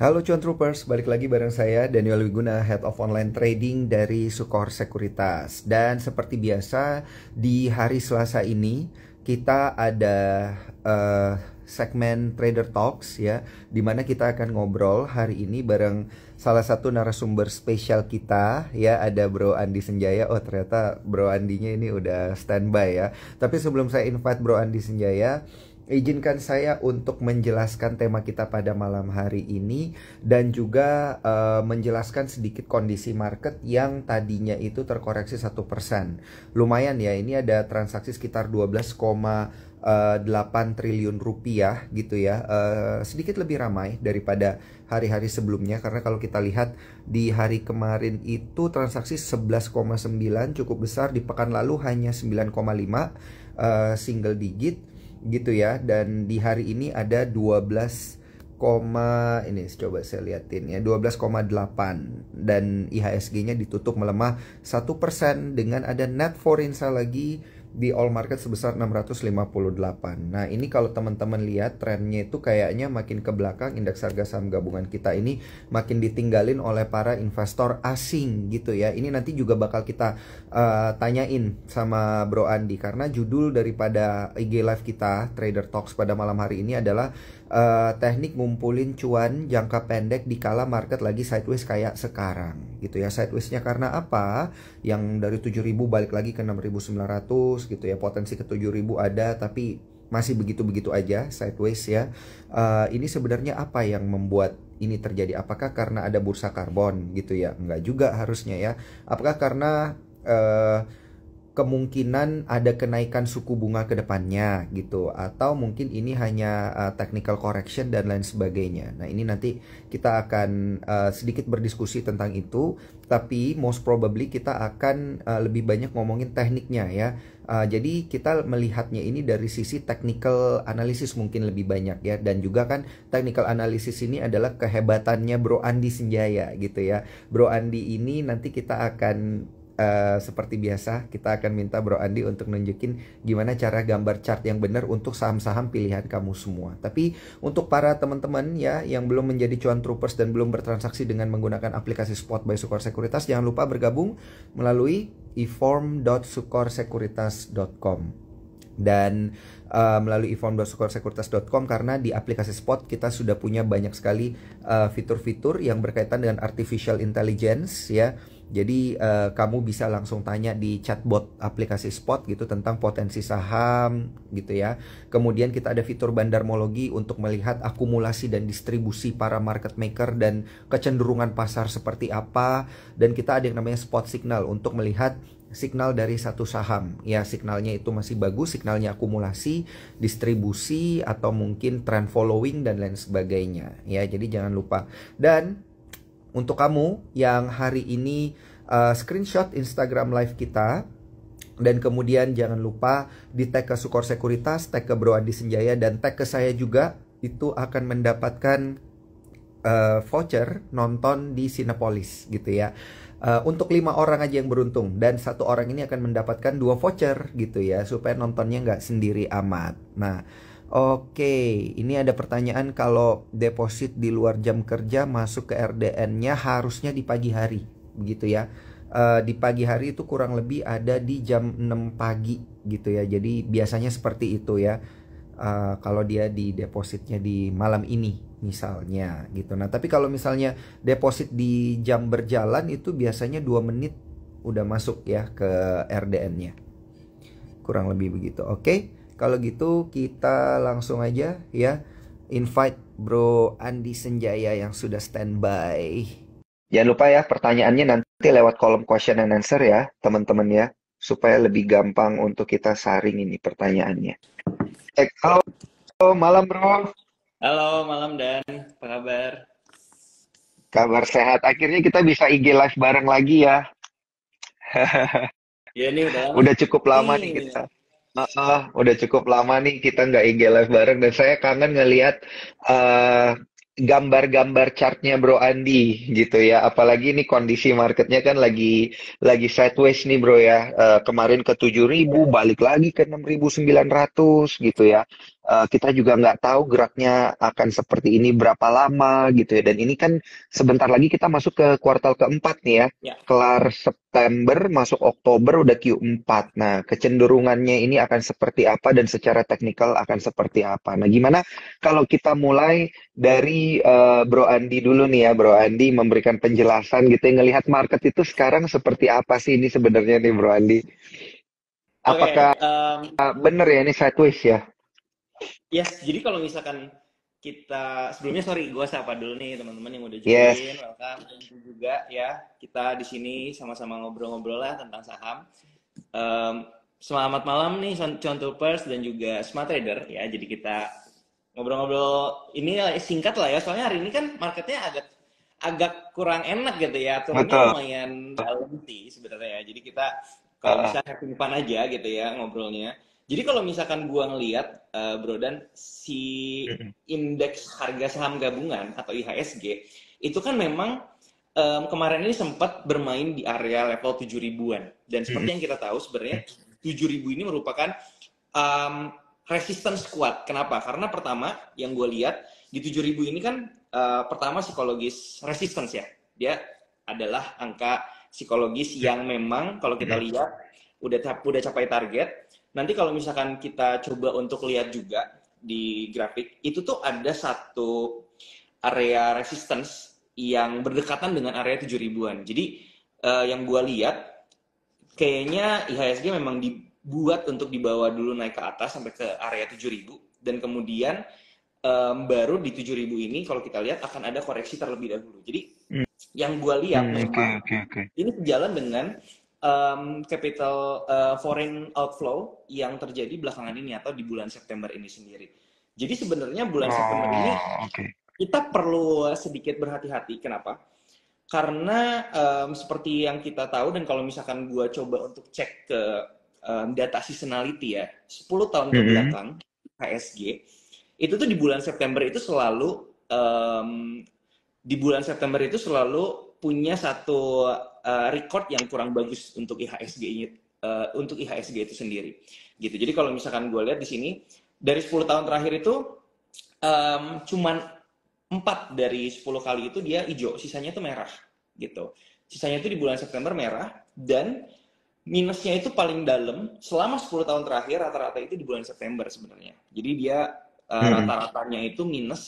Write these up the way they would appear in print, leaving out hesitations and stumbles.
Halo Cuan Troopers, balik lagi bareng saya Daniel Wiguna, Head of Online Trading dari Sukor Sekuritas. Dan seperti biasa di hari Selasa ini kita ada segmen Trader Talks ya, dimana kita akan ngobrol hari ini bareng salah satu narasumber spesial kita ya, ada Bro Andi Senjaya. Oh ternyata Bro Andinya ini udah standby ya. Tapi sebelum saya invite Bro Andi Senjaya, izinkan saya untuk menjelaskan tema kita pada malam hari ini dan juga menjelaskan sedikit kondisi market yang tadinya itu terkoreksi 1%. Lumayan ya, ini ada transaksi sekitar 12,8 triliun rupiah gitu ya. Sedikit lebih ramai daripada hari-hari sebelumnya, karena kalau kita lihat di hari kemarin itu transaksi 11,9 cukup besar, di pekan lalu hanya 9,5 single digit gitu ya. Dan di hari ini ada 12, ini coba saya liatin ya, 12,8, dan IHSG-nya ditutup melemah 1% dengan ada net foreign sale lagi di all market sebesar 658. Nah ini kalau teman-teman lihat trennya itu kayaknya makin ke belakang, indeks harga saham gabungan kita ini makin ditinggalin oleh para investor asing gitu ya. Ini nanti juga bakal kita tanyain sama Bro Andi, karena judul daripada IG live kita Trader Talks pada malam hari ini adalah teknik ngumpulin cuan jangka pendek di kala market lagi sideways kayak sekarang gitu ya. Sidewaysnya karena apa? Yang dari 7.000 balik lagi ke 6.900 gitu ya. Potensi ke 7.000 ada, tapi masih begitu-begitu aja sideways ya. Ini sebenarnya apa yang membuat ini terjadi? Apakah karena ada bursa karbon gitu ya? Enggak juga harusnya ya. Apakah karena kemungkinan ada kenaikan suku bunga ke depannya gitu, atau mungkin ini hanya technical correction dan lain sebagainya. Nah ini nanti kita akan sedikit berdiskusi tentang itu, tapi most probably kita akan lebih banyak ngomongin tekniknya ya. Jadi kita melihatnya ini dari sisi technical analysis mungkin lebih banyak ya, dan juga kan technical analysis ini adalah kehebatannya Bro Andi Senjaya gitu ya. Bro Andi ini nanti kita akan seperti biasa kita akan minta Bro Andi untuk nunjukin gimana cara gambar chart yang benar untuk saham-saham pilihan kamu semua. Tapi untuk para teman-teman ya yang belum menjadi cuan troopers dan belum bertransaksi dengan menggunakan aplikasi Spot by Sukor Sekuritas, jangan lupa bergabung melalui eform.sukorsekuritas.com dan melalui eform.sukorsekuritas.com, karena di aplikasi Spot kita sudah punya banyak sekali fitur-fitur yang berkaitan dengan artificial intelligence ya. Jadi kamu bisa langsung tanya di chatbot aplikasi Spot gitu tentang potensi saham gitu ya. Kemudian kita ada fitur bandarmologi untuk melihat akumulasi dan distribusi para market maker dan kecenderungan pasar seperti apa. Dan kita ada yang namanya Spot Signal untuk melihat signal dari satu saham ya, signalnya itu masih bagus, signalnya akumulasi, distribusi, atau mungkin trend following dan lain sebagainya ya. Jadi jangan lupa. Dan untuk kamu yang hari ini screenshot Instagram live kita, dan kemudian jangan lupa di tag ke Sukor Sekuritas, tag ke Bro Andi Senjaya, dan tag ke saya juga, itu akan mendapatkan voucher nonton di Cinepolis gitu ya. Untuk 5 orang aja yang beruntung, dan 1 orang ini akan mendapatkan 2 voucher gitu ya, supaya nontonnya nggak sendiri amat. Nah oke, ini ada pertanyaan, kalau deposit di luar jam kerja masuk ke RDN-nya harusnya di pagi hari, begitu ya. Di pagi hari itu kurang lebih ada di jam 6 pagi gitu ya. Jadi biasanya seperti itu ya. Kalau dia di depositnya di malam ini misalnya gitu. Nah tapi kalau misalnya deposit di jam berjalan itu biasanya 2 menit udah masuk ya ke RDN-nya. Kurang lebih begitu. Oke. Kalau gitu kita langsung aja ya invite Bro Andi Senjaya yang sudah standby. Jangan lupa ya pertanyaannya nanti lewat kolom question and answer ya teman-teman ya, supaya lebih gampang untuk kita saring ini pertanyaannya. Halo, malam Bro. Halo, malam Dan. Apa kabar? Kabar sehat. Akhirnya kita bisa IG live bareng lagi ya. Ya ini udah lama Udah cukup lama nih nih. kita. Udah cukup lama nih kita nggak IG live bareng, dan saya kangen ngelihat eh, gambar-gambar chartnya Bro Andi gitu ya. Apalagi nih kondisi marketnya kan lagi sideways nih Bro ya. Kemarin ke 7.000, balik lagi ke 6.900 gitu ya. kita juga nggak tahu geraknya akan seperti ini berapa lama gitu ya. Dan ini kan sebentar lagi kita masuk ke kuartal keempat nih ya. Ya, Kelar September, masuk Oktober udah Q4. Nah, kecenderungannya ini akan seperti apa dan secara teknikal akan seperti apa. Nah, gimana kalau kita mulai dari Bro Andi dulu nih ya, Bro Andi memberikan penjelasan gitu ya, ngelihat market itu sekarang seperti apa sih ini sebenarnya nih Bro Andi? oke. Apakah bener ya ini sideways ya? Yes, jadi kalau misalkan kita sebelumnya sorry, gue sapa dulu nih teman-teman yang udah Yes. join, welcome. Thank you juga ya. Kita di sini sama-sama ngobrol-ngobrol lah tentang saham. Em, Selamat malam nih Contohers dan juga Smart Trader ya. Jadi kita ngobrol-ngobrol ini singkat lah ya. Soalnya hari ini kan marketnya agak agak kurang enak gitu ya. Turunnya Betul. lumayan dalam sih sebenarnya ya. Jadi kita kalau Heeh. bisa having fun aja gitu ya ngobrolnya. Jadi kalau misalkan gua ngelihat Bro dan si Mm-mm. indeks harga saham gabungan atau IHSG itu kan memang kemarin ini sempat bermain di area level 7 ribuan dan seperti Mm-mm. yang kita tahu sebenarnya 7 ribu ini merupakan um, resistance kuat. Kenapa? Karena pertama yang gue lihat di 7 ribu ini kan pertama psikologis resistance ya. Dia adalah angka psikologis yang memang kalau kita Mm-mm. lihat udah capai target. Nanti kalau misalkan kita coba untuk lihat juga di grafik, itu tuh ada satu area resistance yang berdekatan dengan area 7 ribuan. Jadi yang gue lihat kayaknya IHSG memang dibuat untuk dibawa dulu naik ke atas sampai ke area 7 ribu dan kemudian baru di 7 ribu ini kalau kita lihat akan ada koreksi terlebih dahulu. Jadi yang gue lihat Oke, memang oke, oke. ini sejalan dengan capital foreign outflow yang terjadi belakangan ini atau di bulan September ini sendiri. Jadi sebenarnya bulan September ini Oh, oke. kita perlu sedikit berhati-hati. Kenapa? Karena seperti yang kita tahu dan kalau misalkan gue coba untuk cek ke data seasonality ya, 10 tahun ke Mm-mm. belakang HSG itu tuh di bulan September itu selalu punya satu record yang kurang bagus untuk IHSG itu sendiri gitu. Jadi kalau misalkan gue lihat di sini dari 10 tahun terakhir itu cuman 4 dari 10 kali itu dia hijau, sisanya itu merah gitu. Sisanya itu di bulan September merah dan minusnya itu paling dalam selama 10 tahun terakhir rata-rata itu di bulan September sebenarnya. Jadi dia Mm-mm. rata-ratanya itu minus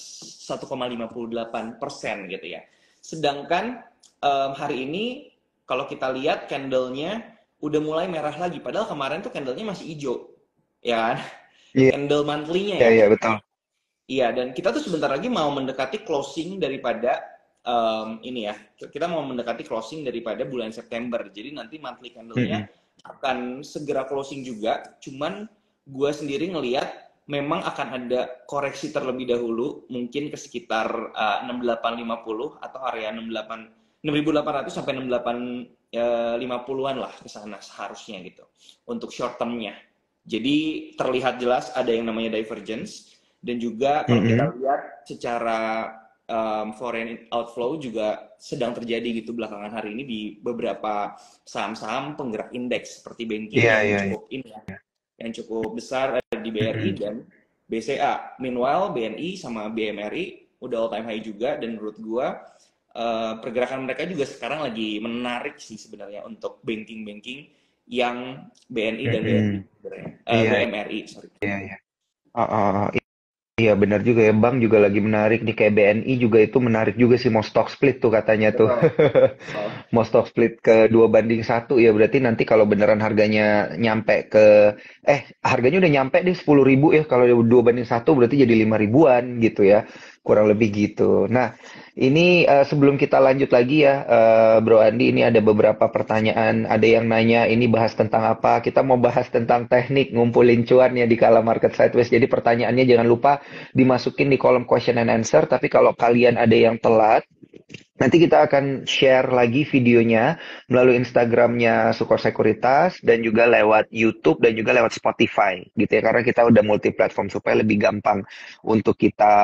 1,58% gitu ya. Sedangkan hari ini kalau kita lihat candle-nya udah mulai merah lagi. Padahal kemarin tuh candle-nya masih hijau, ya kan? Iya, Candle monthly-nya iya, ya. iya, betul. Iya, dan kita tuh sebentar lagi mau mendekati closing daripada ini ya. Kita mau mendekati closing daripada bulan September. Jadi nanti monthly candle-nya Mm-mm. akan segera closing juga. Cuman gue sendiri ngelihat memang akan ada koreksi terlebih dahulu, mungkin ke sekitar 6850 atau area 6800 sampai 6850-an lah ke sana seharusnya gitu. Untuk short term-nya. Jadi terlihat jelas ada yang namanya divergence dan juga kalau kita Mm-mm. lihat secara foreign outflow juga sedang terjadi gitu belakangan hari ini di beberapa saham-saham penggerak indeks seperti banking Iya, yang iya, iya. cukup ini ya, yang cukup besar di BRI Mm-mm. dan BCA. Meanwhile BNI sama BMRI udah all time high juga dan menurut gua pergerakan mereka juga sekarang lagi menarik sih sebenarnya untuk banking-banking yang BNI dan BRI Mm-mm. sebenarnya. Iya, BMRI sorry. iya, iya. Oh, oh, oh. Iya benar juga ya, bank juga lagi menarik nih, kayak BNI juga itu menarik juga sih, mau stock split tuh katanya tuh. Betul. Betul. Mau stock split ke 2 banding 1 ya, berarti nanti kalau beneran harganya nyampe ke harganya udah nyampe deh 10 ribu ya, kalau 2 banding 1 berarti jadi 5 ribuan gitu ya, kurang lebih gitu. Nah ini sebelum kita lanjut lagi ya, Bro Andi, ini ada beberapa pertanyaan, ada yang nanya ini bahas tentang apa, kita mau bahas tentang teknik ngumpulin cuan ya di kala market sideways. Jadi pertanyaannya jangan lupa dimasukin di kolom question and answer, tapi kalau kalian ada yang telat Nanti kita akan share lagi videonya melalui Instagramnya Sukor Sekuritas dan juga lewat YouTube dan juga lewat Spotify gitu ya, karena kita udah multi platform supaya lebih gampang untuk kita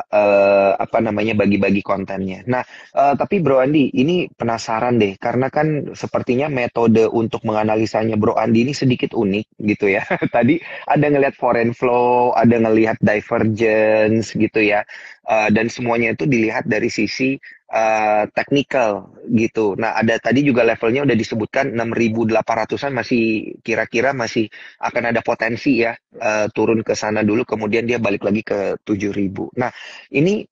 apa namanya bagi-bagi kontennya. Nah, tapi Bro Andi ini penasaran deh karena kan sepertinya metode untuk menganalisanya Bro Andi ini sedikit unik gitu ya. Tadi ada ngelihat foreign flow, ada ngelihat divergence gitu ya. Dan semuanya itu dilihat dari sisi technical gitu. Nah, ada tadi juga levelnya udah disebutkan 6.800-an masih kira-kira masih akan ada potensi ya turun ke sana dulu kemudian dia balik lagi ke 7.000. Nah, ini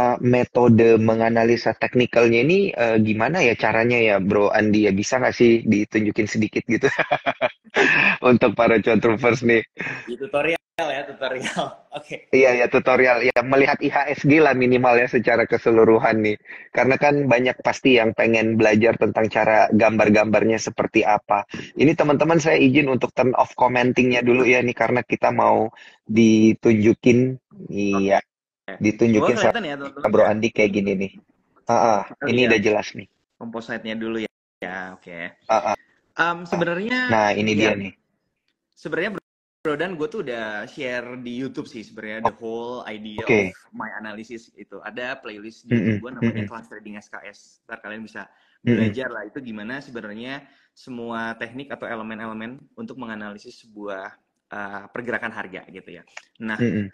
metode menganalisa teknikalnya ini gimana ya caranya ya Bro Andi ya bisa nggak sih ditunjukin sedikit gitu untuk para controllers nih? Di tutorial ya, tutorial. Oke. Iya ya tutorial ya melihat IHSG lah minimal ya secara keseluruhan nih. Karena kan banyak pasti yang pengen belajar tentang cara gambar-gambarnya seperti apa. Ini teman-teman saya izin untuk turn off commentingnya dulu ya nih karena kita mau ditunjukin Oke. iya Semoga ditunjukin sama kelihatan ya teman-teman Bro ya. Andi kayak gini nih. Kita Ini lihat udah jelas nih. kompositnya dulu ya. Ya, oke. Ah, ah. Sebenarnya Nah ini dia ya, nih. sebenarnya Bro dan gue tuh udah share di YouTube sih sebenarnya the whole idea of Oke. my analysis itu. Ada playlist di YouTube Mm-mm, gue namanya mm-mm, Kelas Trading SKS. Ntar kalian bisa mm-mm, belajar lah itu gimana sebenarnya semua teknik atau elemen-elemen untuk menganalisis sebuah pergerakan harga gitu ya. Nah, mm-mm,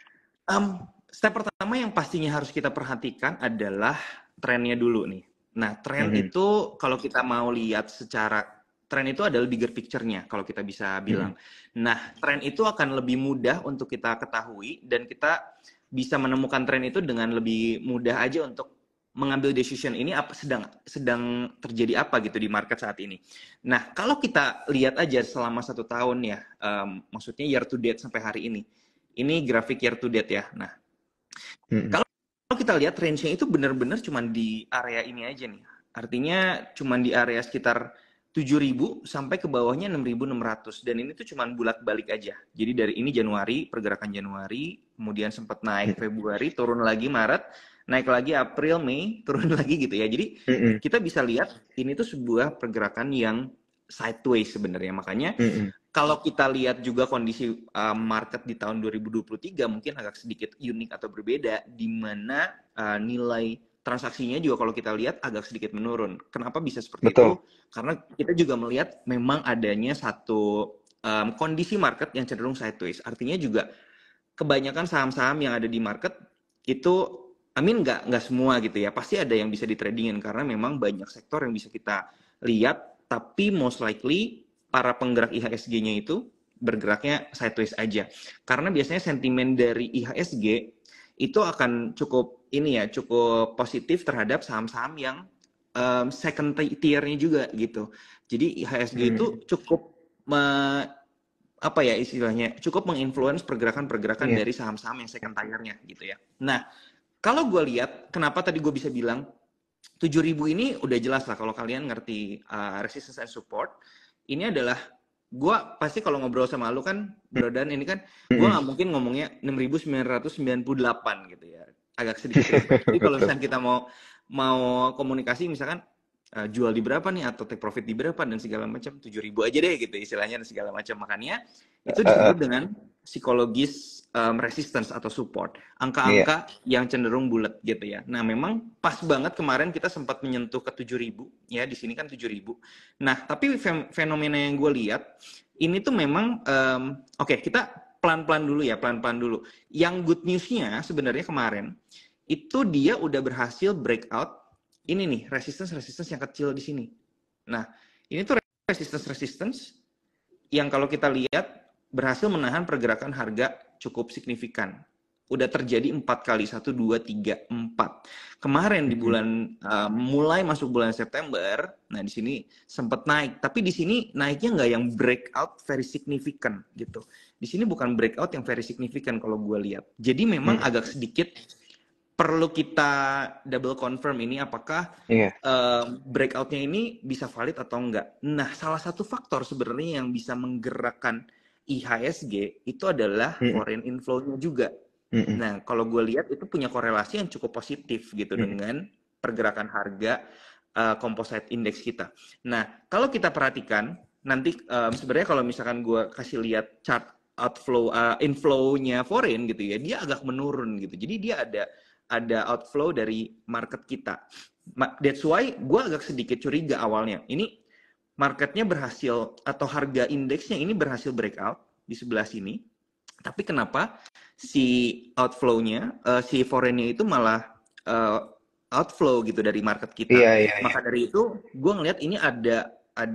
step pertama yang pastinya harus kita perhatikan adalah trennya dulu nih. Nah, tren mm-mm, itu kalau kita mau lihat secara tren itu adalah bigger picture-nya kalau kita bisa mm-mm, bilang. Nah, tren itu akan lebih mudah untuk kita ketahui dan kita bisa menemukan tren itu dengan lebih mudah aja untuk mengambil decision ini apa sedang terjadi apa gitu di market saat ini. Nah, kalau kita lihat aja selama 1 tahun ya, maksudnya year to date sampai hari ini. Ini grafik year to date ya. Nah, mm-mm, kalau kita lihat range-nya itu benar-benar cuma di area ini aja nih. Artinya cuma di area sekitar 7.000 sampai ke bawahnya 6.600 dan ini tuh cuma bulat-balik aja. Jadi dari ini Januari, pergerakan Januari, kemudian sempat naik Februari, turun lagi Maret, naik lagi April, Mei, turun lagi gitu ya. Jadi mm-mm, kita bisa lihat ini tuh sebuah pergerakan yang sideways sebenarnya. Makanya mm-mm. kalau kita lihat juga kondisi market di tahun 2023 mungkin agak sedikit unik atau berbeda, di mana nilai transaksinya juga kalau kita lihat agak sedikit menurun. Kenapa bisa seperti Betul. itu? Karena kita juga melihat memang adanya satu kondisi market yang cenderung sideways. Artinya juga kebanyakan saham-saham yang ada di market itu, nggak semua gitu ya. Pasti ada yang bisa ditradingin karena memang banyak sektor yang bisa kita lihat, tapi most likely para penggerak IHSG-nya itu bergeraknya sideways aja. Karena biasanya sentimen dari IHSG itu akan cukup ini ya, cukup positif terhadap saham-saham yang second tier-nya juga gitu. Jadi IHSG itu Mm. cukup apa ya istilahnya, cukup menginfluence pergerakan-pergerakan Iya. dari saham-saham yang second tier-nya gitu ya. Nah, kalau gue lihat, kenapa tadi gue bisa bilang 7.000 ini udah jelas lah kalau kalian ngerti resistance and support. Ini adalah gue pasti kalau ngobrol sama lu kan, Bro Dan ini kan gue Mm-mm. nggak mungkin ngomongnya 6.998 gitu ya, agak sedikit ribet. Jadi kalau Betul. misalnya kita mau komunikasi misalkan jual di berapa nih atau take profit di berapa dan segala macam 7.000 aja deh gitu istilahnya dan segala macam, makanya itu Uh, disebut dengan psikologis resistance atau support, iya. angka-angka yang cenderung bulat gitu ya. Nah, memang pas banget kemarin kita sempat menyentuh ke 7.000 ya, di sini kan 7.000. Nah, tapi fenomena yang gue lihat ini tuh memang oke, kita pelan-pelan dulu ya, pelan-pelan dulu. Yang good news-nya sebenarnya kemarin itu dia udah berhasil breakout ini nih, resistance yang kecil di sini. Nah, ini tuh resistance yang kalau kita lihat berhasil menahan pergerakan harga cukup signifikan. Udah terjadi 4 kali, 1, 2, 3, 4. Kemarin di Mm-mm. bulan mulai masuk bulan September, nah di sini sempat naik, tapi di sini naiknya nggak yang breakout very significant gitu. Di sini bukan breakout yang very significant kalau gue lihat. Jadi memang Mm-mm. agak sedikit perlu kita double confirm ini apakah Iya. breakoutnya ini bisa valid atau enggak. Nah, salah satu faktor sebenarnya yang bisa menggerakkan IHSG itu adalah Mm-mm. foreign inflow-nya juga. Mm-mm. Nah, kalau gue lihat itu punya korelasi yang cukup positif gitu Mm-mm. dengan pergerakan harga composite index kita. Nah, kalau kita perhatikan nanti sebenarnya kalau misalkan gue kasih lihat chart outflow inflow-nya foreign gitu ya, dia agak menurun gitu. Jadi dia ada outflow dari market kita. That's why gue agak sedikit curiga awalnya. Ini marketnya berhasil atau harga indeksnya ini berhasil breakout di sebelah sini. Tapi kenapa si outflow-nya, si foreign-nya itu malah outflow gitu dari market kita. Maka dari itu gue ngelihat ini ada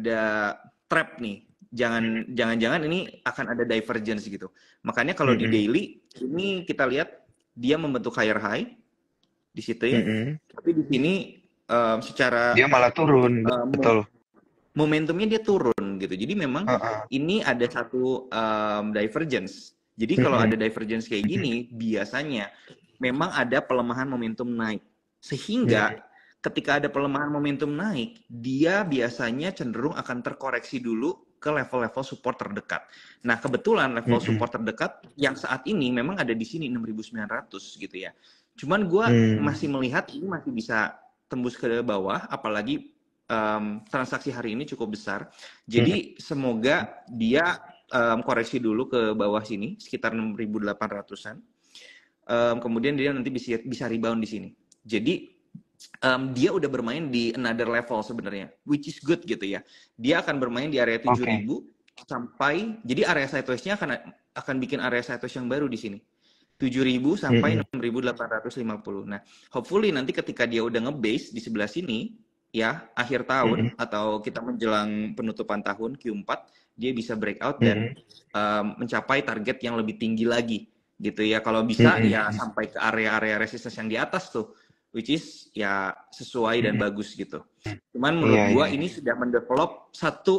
trap nih. Jangan-jangan ini akan ada divergence gitu. Makanya kalau di daily ini kita lihat dia membentuk higher high di situ ya. Tapi di sini secara dia malah turun, betul. Momentumnya dia turun gitu. Jadi memang ini ada satu divergence. Jadi kalau ada divergence kayak gini, biasanya memang ada pelemahan momentum naik. Sehingga ketika ada pelemahan momentum naik, dia biasanya cenderung akan terkoreksi dulu ke level-level support terdekat. Nah, kebetulan level support terdekat yang saat ini memang ada di sini 6.900 gitu ya. Cuman gue masih melihat ini masih bisa tembus ke bawah, apalagi transaksi hari ini cukup besar. Jadi semoga dia koreksi dulu ke bawah sini sekitar 6.800-an. Kemudian dia nanti bisa rebound di sini. Jadi dia udah bermain di another level sebenarnya, which is good gitu ya. Dia akan bermain di area 7.000 sampai, jadi area sideways-nya akan bikin area sideways yang baru di sini. 7.000 sampai 6.850. Nah, hopefully nanti ketika dia udah nge-base di sebelah sini, ya akhir tahun atau kita menjelang penutupan tahun Q4, dia bisa breakout dan mencapai target yang lebih tinggi lagi gitu ya. Kalau bisa ya sampai ke area-area resistance yang di atas tuh, which is ya sesuai dan bagus gitu. Cuman menurut gua ini sudah mendevelop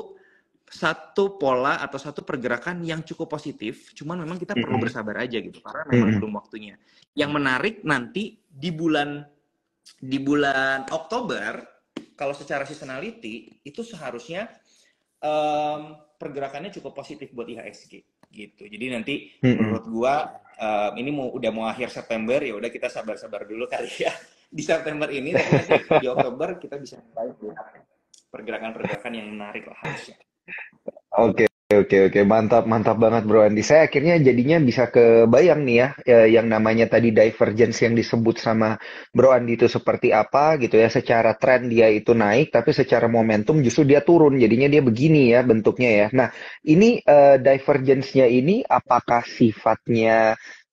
satu pola atau satu pergerakan yang cukup positif. Cuman memang kita perlu bersabar aja gitu karena memang belum waktunya. Yang menarik nanti di bulan Oktober, kalau secara seasonality itu seharusnya pergerakannya cukup positif buat IHSG gitu. Jadi nanti menurut gua ini udah mau akhir September, ya udah kita sabar-sabar dulu kali ya di September ini, tapi nanti di Oktober kita bisa mulai pergerakan-pergerakan yang menarik lah harusnya. Oke, mantap banget Bro Andi. Saya akhirnya jadinya bisa kebayang nih ya, yang namanya tadi divergence yang disebut sama Bro Andi itu seperti apa gitu ya. Secara tren dia itu naik, tapi secara momentum justru dia turun. Jadinya dia begini ya bentuknya ya. Nah, ini divergence-nya ini apakah sifatnya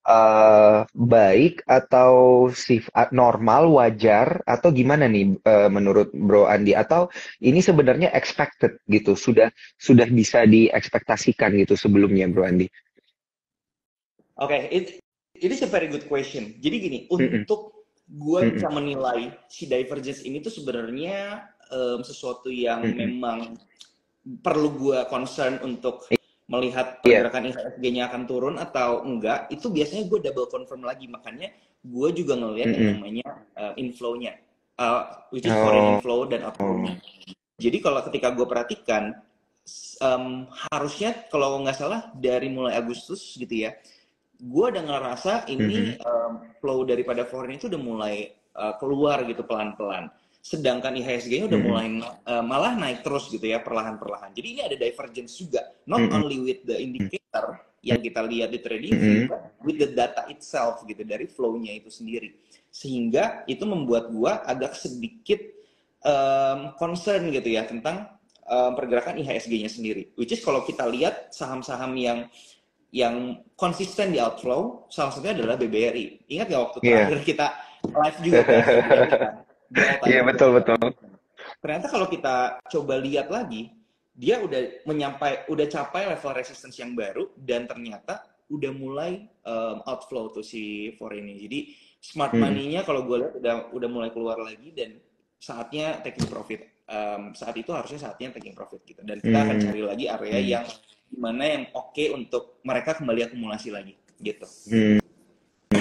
baik atau sifat normal, wajar, atau gimana nih menurut Bro Andi? Atau ini sebenarnya expected gitu, sudah bisa diekspektasikan gitu sebelumnya, Bro Andi? Oke, it is a very good question. Jadi gini, untuk gue bisa menilai si divergence ini tuh sebenarnya sesuatu yang memang perlu gue concern untuk melihat pergerakan IHSG-nya akan turun atau enggak, itu biasanya gue double confirm lagi. Makanya gue juga ngelihat yang namanya inflow-nya, which is foreign inflow dan outflow-nya. Jadi kalau ketika gue perhatikan, harusnya kalau nggak salah dari mulai Agustus gitu ya, gue udah ngerasa ini flow daripada foreign itu udah mulai keluar gitu pelan-pelan. Sedangkan IHSG-nya udah mulai malah naik terus gitu ya, perlahan-perlahan. Jadi ini ada divergence juga, not only with the indicator yang kita lihat di trading view, but with the data itself gitu, dari flow-nya itu sendiri. Sehingga itu membuat gua agak sedikit concern gitu ya tentang pergerakan IHSG-nya sendiri. Which is kalau kita lihat saham-saham yang konsisten di outflow, salah satunya adalah BBRI. Ingat nggak waktu terakhir kita live juga kan? Iya, betul. Ternyata kalau kita coba lihat lagi, dia udah capai level resistance yang baru dan ternyata udah mulai outflow tuh si foreign ini. Jadi smart money-nya kalau gue lihat udah mulai keluar lagi dan saatnya taking profit. Saat itu harusnya saatnya taking profit gitu. Dan kita akan cari lagi area yang gimana yang oke untuk mereka kembali akumulasi lagi gitu.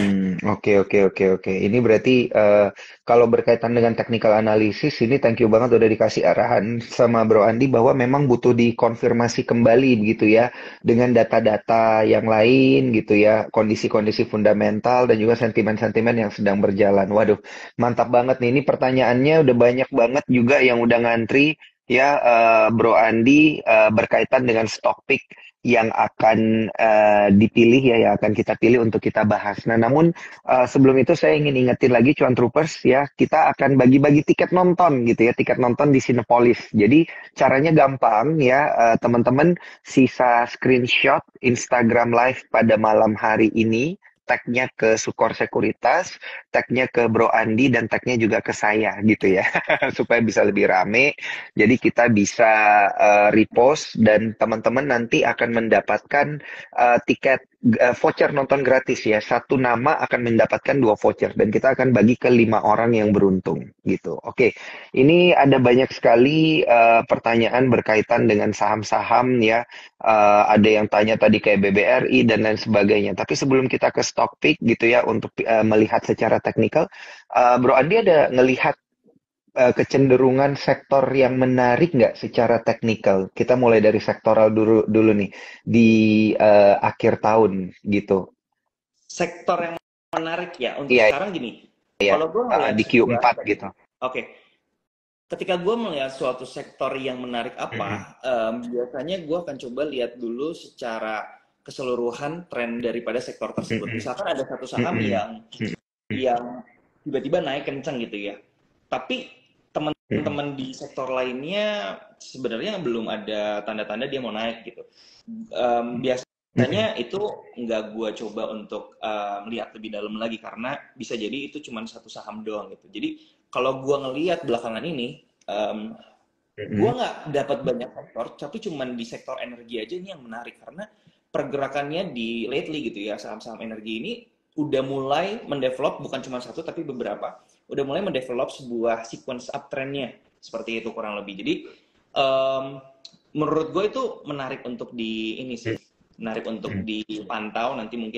Oke, oke, oke, oke. Ini berarti kalau berkaitan dengan technical analysis ini thank you banget udah dikasih arahan sama Bro Andi bahwa memang butuh dikonfirmasi kembali begitu ya dengan data-data yang lain gitu ya, kondisi-kondisi fundamental dan juga sentimen-sentimen yang sedang berjalan. Waduh, mantap banget nih. Ini pertanyaannya udah banyak banget juga yang udah ngantri ya Bro Andi berkaitan dengan stock pick yang akan dipilih ya, yang akan kita pilih untuk kita bahas. Nah, namun sebelum itu saya ingin ingetin lagi Cuan Troopers ya, kita akan bagi-bagi tiket nonton gitu ya, tiket nonton di Cinepolis. Jadi caranya gampang ya, teman-teman sisa screenshot Instagram Live pada malam hari ini, tagnya ke Sukor Sekuritas, tagnya ke Bro Andi, dan tagnya juga ke saya gitu ya, supaya bisa lebih rame. Jadi kita bisa repost dan teman-teman nanti akan mendapatkan tiket voucher nonton gratis ya. Satu nama akan mendapatkan 2 voucher dan kita akan bagi ke 5 orang yang beruntung gitu. Oke, ini ada banyak sekali pertanyaan berkaitan dengan saham-saham ya. Ada yang tanya tadi kayak BBRI dan lain sebagainya. Tapi sebelum kita ke stock pick gitu ya untuk melihat secara teknikal, Bro Andi ada ngelihat kecenderungan sektor yang menarik nggak secara teknikal? Kita mulai dari sektoral dulu dulu nih di akhir tahun gitu. Sektor yang menarik ya untuk Iya, sekarang gini, iya. kalau gue ngelihat Di sebuah, Q4 gitu. oke, ketika gue melihat suatu sektor yang menarik Mm-mm. apa, biasanya gue akan coba lihat dulu secara keseluruhan tren daripada sektor tersebut. Mm-mm. Misalkan ada satu saham Mm-mm. yang tiba-tiba naik kencang gitu ya, tapi Mm-mm. teman-teman di sektor lainnya sebenarnya belum ada tanda-tanda dia mau naik gitu. Mm-mm. Biasanya itu nggak gue coba untuk lihat lebih dalam lagi karena bisa jadi itu cuma satu saham doang gitu. Jadi kalau gue ngelihat belakangan ini, gue Mm-mm. nggak dapat banyak sektor, tapi cuma di sektor energi aja ini yang menarik karena pergerakannya di lately gitu ya, saham-saham energi ini udah mulai mendevelop bukan cuma satu tapi beberapa, udah mulai mendevelop sebuah sequence uptrendnya seperti itu kurang lebih. Jadi um, menurut gue itu menarik untuk di ini sih, menarik untuk Mm-mm. dipantau nanti mungkin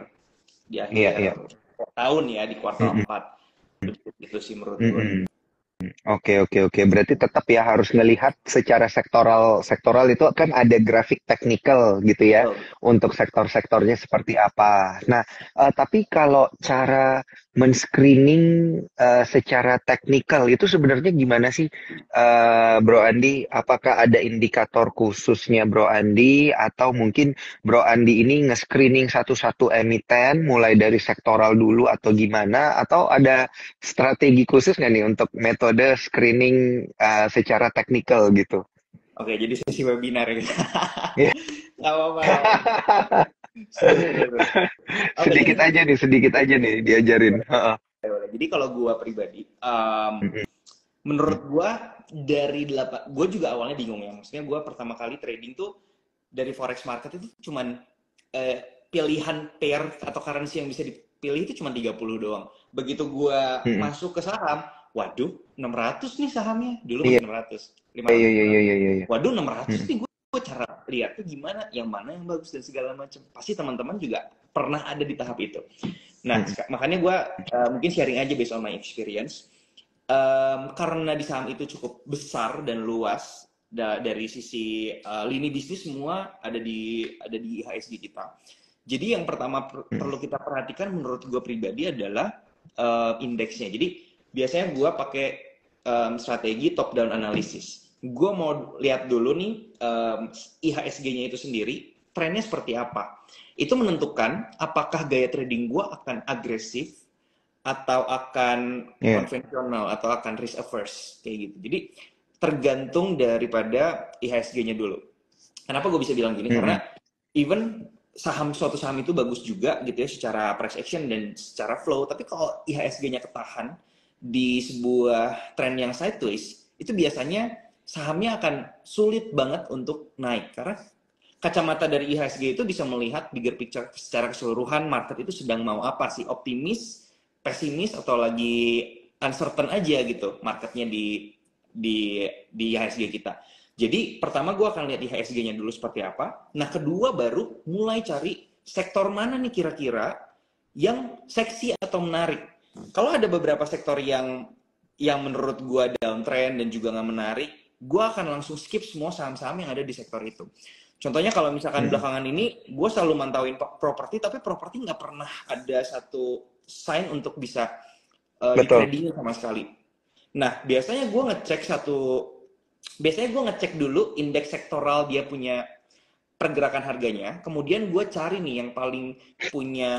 di Iya, akhir iya. tahun ya di kuartal Mm-mm. 4 itu sih menurut gue. Mm-mm. Oke, oke, oke. Berarti tetap ya harus ngelihat secara sektoral. Sektoral itu kan ada grafik teknikal gitu ya Betul. untuk sektor-sektornya seperti apa. Nah, tapi kalau cara men-screening secara teknikal itu sebenarnya gimana sih, Bro Andi? Apakah ada indikator khususnya Bro Andi atau mungkin Bro Andi ini nge-screening satu-satu emiten mulai dari sektoral dulu atau gimana? Atau ada strategi khusus nggak nih untuk metode screening secara teknikal gitu? Oke, jadi sesi webinar ya. Iya. Nggak apa-apa, nggak apa-apa. Seru, seru, seru. Oke, jadi Sedikit aja nih diajarin. boleh, Heeh. boleh. Jadi kalau gua pribadi, Mm-mm. menurut gua dari 8, gua juga awalnya bingung ya. Maksudnya gua pertama kali trading tuh dari forex market itu cuman pilihan pair atau currency yang bisa dipilih itu cuma 30 doang. Begitu gua Mm-mm. masuk ke saham, waduh, 600 nih sahamnya. Dulu Iya, masih 600, iya, 500, iya, iya, 600. iya, iya. Waduh, 600 Mm-mm. nih gue cara lihatnya gimana, yang mana yang bagus dan segala macam. Pasti teman-teman juga pernah ada di tahap itu. Nah, Mm-mm. makanya gue mungkin sharing aja based on my experience. Karena di saham itu cukup besar dan luas dari sisi lini bisnis semua ada di IHSG kita. Jadi yang pertama Mm-mm. perlu kita perhatikan menurut gue pribadi adalah indeksnya. Jadi biasanya gue pakai strategi top down analysis. Gue mau lihat dulu nih IHSG-nya itu sendiri trennya seperti apa. Itu menentukan apakah gaya trading gue akan agresif atau akan Iya. konvensional atau akan risk averse kayak gitu. Jadi tergantung daripada IHSG-nya dulu. Kenapa gue bisa bilang gini? Karena Mm-mm. even suatu saham itu bagus juga gitu ya secara price action dan secara flow, tapi kalau IHSG-nya ketahan di sebuah tren yang sideways, itu biasanya sahamnya akan sulit banget untuk naik karena kacamata dari IHSG itu bisa melihat bigger picture secara keseluruhan market itu sedang mau apa sih, optimis, pesimis atau lagi uncertain aja gitu marketnya di IHSG kita. Jadi pertama gue akan lihat IHSG-nya dulu seperti apa. Nah kedua baru mulai cari sektor mana nih kira-kira yang seksi atau menarik. Kalau ada beberapa sektor yang menurut gua downtrend dan juga nggak menarik, gua akan langsung skip semua saham-saham yang ada di sektor itu. Contohnya kalau misalkan Mm-mm. belakangan ini, gue selalu mantauin properti, tapi properti nggak pernah ada satu sign untuk bisa di Betul. trading sama sekali. Nah, biasanya gue ngecek dulu indeks sektoral dia punya pergerakan harganya, kemudian gue cari nih yang paling punya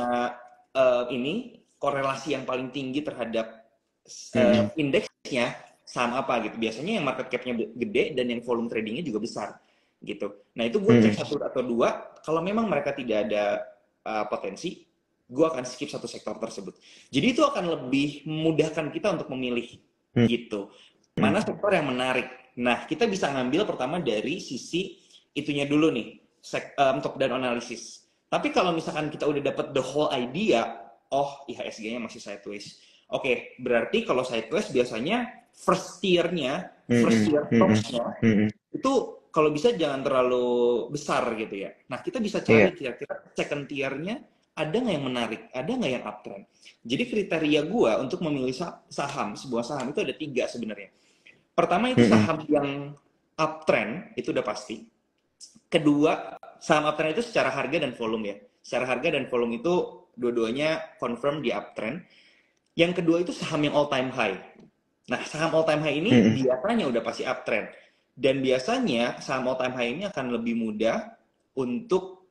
ini korelasi yang paling tinggi terhadap Mm-mm. indeksnya saham apa gitu. Biasanya yang market cap-nya gede dan yang volume tradingnya juga besar gitu. Nah itu gue cek Mm-mm. satu atau dua. Kalau memang mereka tidak ada potensi, gue akan skip satu sektor tersebut. Jadi itu akan lebih memudahkan kita untuk memilih gitu. Mana sektor yang menarik. Nah kita bisa ngambil pertama dari sisi itunya dulu nih, top down analysis. Tapi kalau misalkan kita udah dapat the whole idea, oh IHSG-nya masih sideways. Oke, berarti kalau sideways biasanya first Mm-mm. tier Mm-mm. stocks-nya Mm-mm. itu kalau bisa jangan terlalu besar gitu ya. Nah, kita bisa cari Iya. kira-kira second tier-nya ada nggak yang menarik, ada nggak yang uptrend. Jadi kriteria gua untuk memilih saham, sebuah saham itu ada tiga sebenarnya. Pertama itu Mm-mm. saham yang uptrend, itu udah pasti. Kedua, saham uptrend itu secara harga dan volume ya. Secara harga dan volume itu dua-duanya confirm di uptrend. Yang kedua itu saham yang all time high. Nah, saham all time high ini Mm-mm. biasanya udah pasti uptrend. Dan biasanya saham all time high ini akan lebih mudah untuk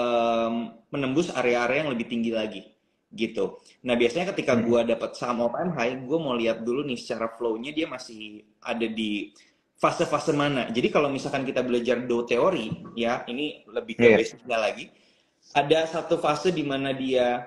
menembus area-area yang lebih tinggi lagi gitu. Nah, biasanya ketika Mm-mm. gue dapat saham all time high, gue mau lihat dulu nih secara flow-nya dia masih ada di fase-fase mana. Jadi kalau misalkan kita belajar do teori, ya ini lebih ke Iya. basicnya lagi, ada satu fase di mana dia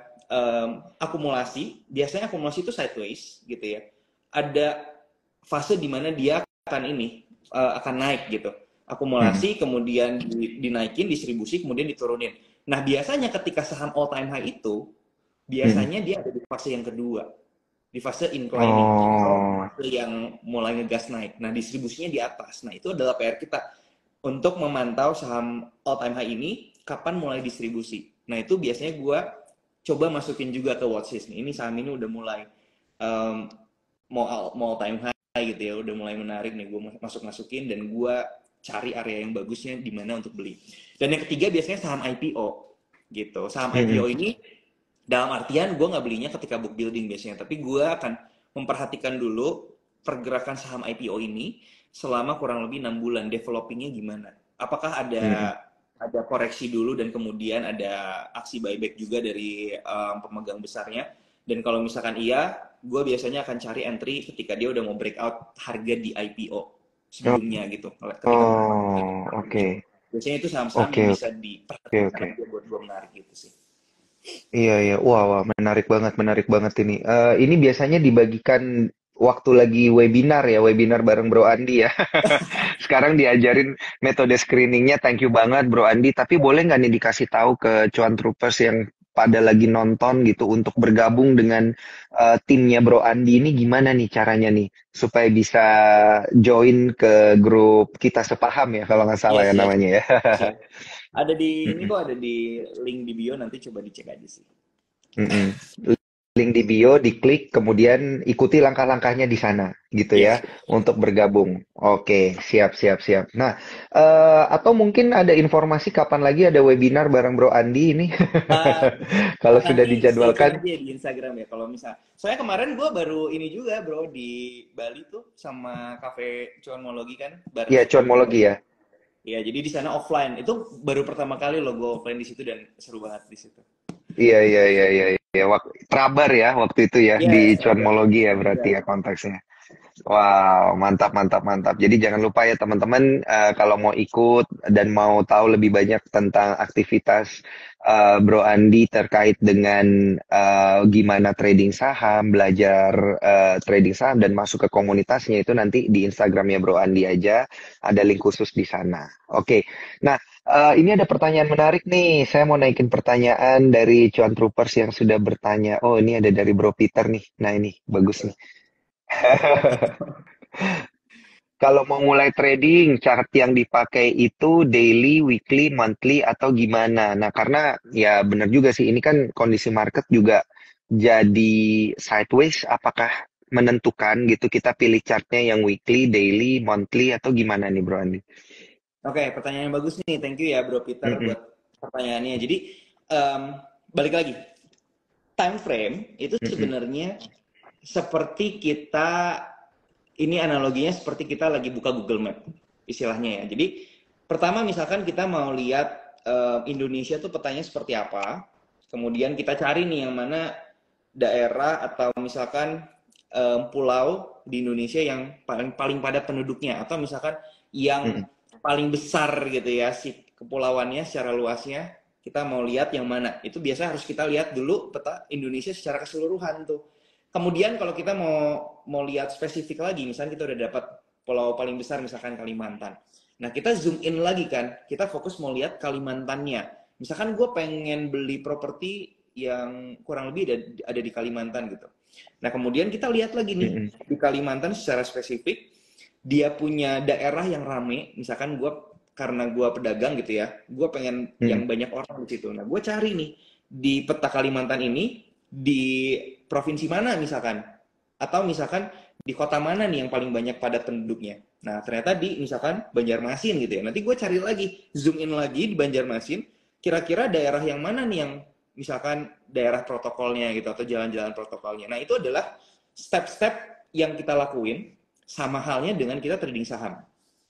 akumulasi, biasanya akumulasi itu sideways gitu ya. Ada fase di mana dia akan akan naik gitu. Mm-mm. Akumulasi kemudian dinaikin, distribusi kemudian diturunin. Nah, biasanya ketika saham all time high itu Mm-mm. biasanya dia ada di fase yang kedua, di fase inclining atau Oh. fase yang mulai ngegas naik. Nah, distribusinya di atas. Nah, itu adalah PR kita untuk memantau saham all time high ini kapan mulai distribusi. Nah, itu biasanya gue coba masukin juga ke watchlist nih. Ini saham ini udah mulai um, mau all time high gitu ya, udah mulai menarik nih. Gue masukin dan gue cari area yang bagusnya di mana untuk beli. Dan yang ketiga biasanya saham IPO gitu. Saham IPO Mm-mm. ini dalam artian gue nggak belinya ketika book building biasanya, tapi gue akan memperhatikan dulu pergerakan saham IPO ini selama kurang lebih 6 bulan, developingnya gimana. Apakah Mm-mm. ada koreksi dulu dan kemudian ada aksi buyback juga dari pemegang besarnya. Dan kalau misalkan iya, gue biasanya akan cari entry ketika dia udah mau breakout harga di IPO sebelumnya gitu. Ketika Oh, oke. biasanya itu saham-saham Oke, yang oke, bisa diperhatikan oke. aja buat gue menarik gitu sih. Iya, iya. Wah, wah, menarik banget ini. Ini biasanya dibagikan waktu lagi webinar ya, webinar bareng Bro Andi ya. Sekarang diajarin metode screeningnya, thank you banget Bro Andi. Tapi boleh nggak nih dikasih tahu ke Cuan Troopers yang pada lagi nonton gitu untuk bergabung dengan timnya Bro Andi ini gimana nih caranya nih supaya bisa join ke grup kita sepaham ya kalau nggak Iya salah ya siap, namanya ya. siap. Ada di ini Mm-mm. kok ada di link di bio nanti coba dicek aja sih. Mm-mm. Link di bio, diklik, kemudian ikuti langkah-langkahnya di sana, gitu Yes. ya, untuk bergabung. Oke, siap, siap, siap. Nah, atau mungkin ada informasi kapan lagi ada webinar bareng Bro Andi ini, Uh, kalau sudah nanti stay tune dijadwalkan. aja di Instagram ya kalau misal. Soalnya kemarin gue baru ini juga bro di Bali tuh sama Cafe Cuanmologi kan bareng Ya, si Cuanmologi Cuanmologi. ya. Iya, jadi di sana offline. Itu baru pertama kali lo gue offline di situ dan seru banget di situ. Iya, iya, iya, iya, iya. Trabar ya, waktu itu ya, di Yes, Robert. Cuanmologi ya berarti Ya. ya konteksnya. Wow, mantap, mantap, mantap. Jadi jangan lupa ya teman-teman, kalau mau ikut dan mau tahu lebih banyak tentang aktivitas Bro Andi terkait dengan gimana trading saham, belajar trading saham dan masuk ke komunitasnya itu nanti di Instagramnya Bro Andi aja, ada link khusus di sana. Oke, nah ini ada pertanyaan menarik nih. Saya mau naikin pertanyaan dari Cuan Troopers yang sudah bertanya. Oh, ini ada dari Bro Peter nih. Nah ini bagus nih. Kalau mau mulai trading, chart yang dipakai itu daily, weekly, monthly, atau gimana? Nah, karena ya benar juga sih, ini kan kondisi market juga jadi sideways. Apakah menentukan gitu kita pilih chartnya yang weekly, daily, monthly, atau gimana nih Bro Andi? Oke, pertanyaan yang bagus nih. Thank you ya Bro Peter Mm-mm, buat pertanyaannya. Jadi em, balik lagi, time frame itu mm-mm, sebenarnya seperti kita, ini analoginya seperti kita lagi buka Google Map istilahnya ya. Jadi pertama misalkan kita mau lihat Indonesia tuh petanya seperti apa, kemudian kita cari nih yang mana daerah atau misalkan pulau di Indonesia yang paling paling padat penduduknya, atau misalkan yang mm-mm, paling besar gitu ya si kepulauannya secara luasnya, kita mau lihat yang mana. Itu biasa harus kita lihat dulu peta Indonesia secara keseluruhan tuh. Kemudian kalau kita mau lihat spesifik lagi, misalnya kita udah dapat pulau paling besar misalkan Kalimantan. Nah, kita zoom in lagi kan, kita fokus mau lihat Kalimantannya. Misalkan gue pengen beli properti yang kurang lebih ada di Kalimantan gitu. Nah, kemudian kita lihat lagi nih, mm-mm, di Kalimantan secara spesifik, dia punya daerah yang rame, misalkan gue, karena gue pedagang gitu ya, gue pengen mm-mm, yang banyak orang di situ. Nah, gue cari nih, di peta Kalimantan ini, di provinsi mana misalkan, atau misalkan di kota mana nih yang paling banyak padat penduduknya. Nah, ternyata di misalkan Banjarmasin gitu ya. Nanti gue cari lagi, zoom in lagi di Banjarmasin, kira-kira daerah yang mana nih yang misalkan daerah protokolnya gitu atau jalan-jalan protokolnya. Nah, itu adalah step-step yang kita lakuin sama halnya dengan kita trading saham.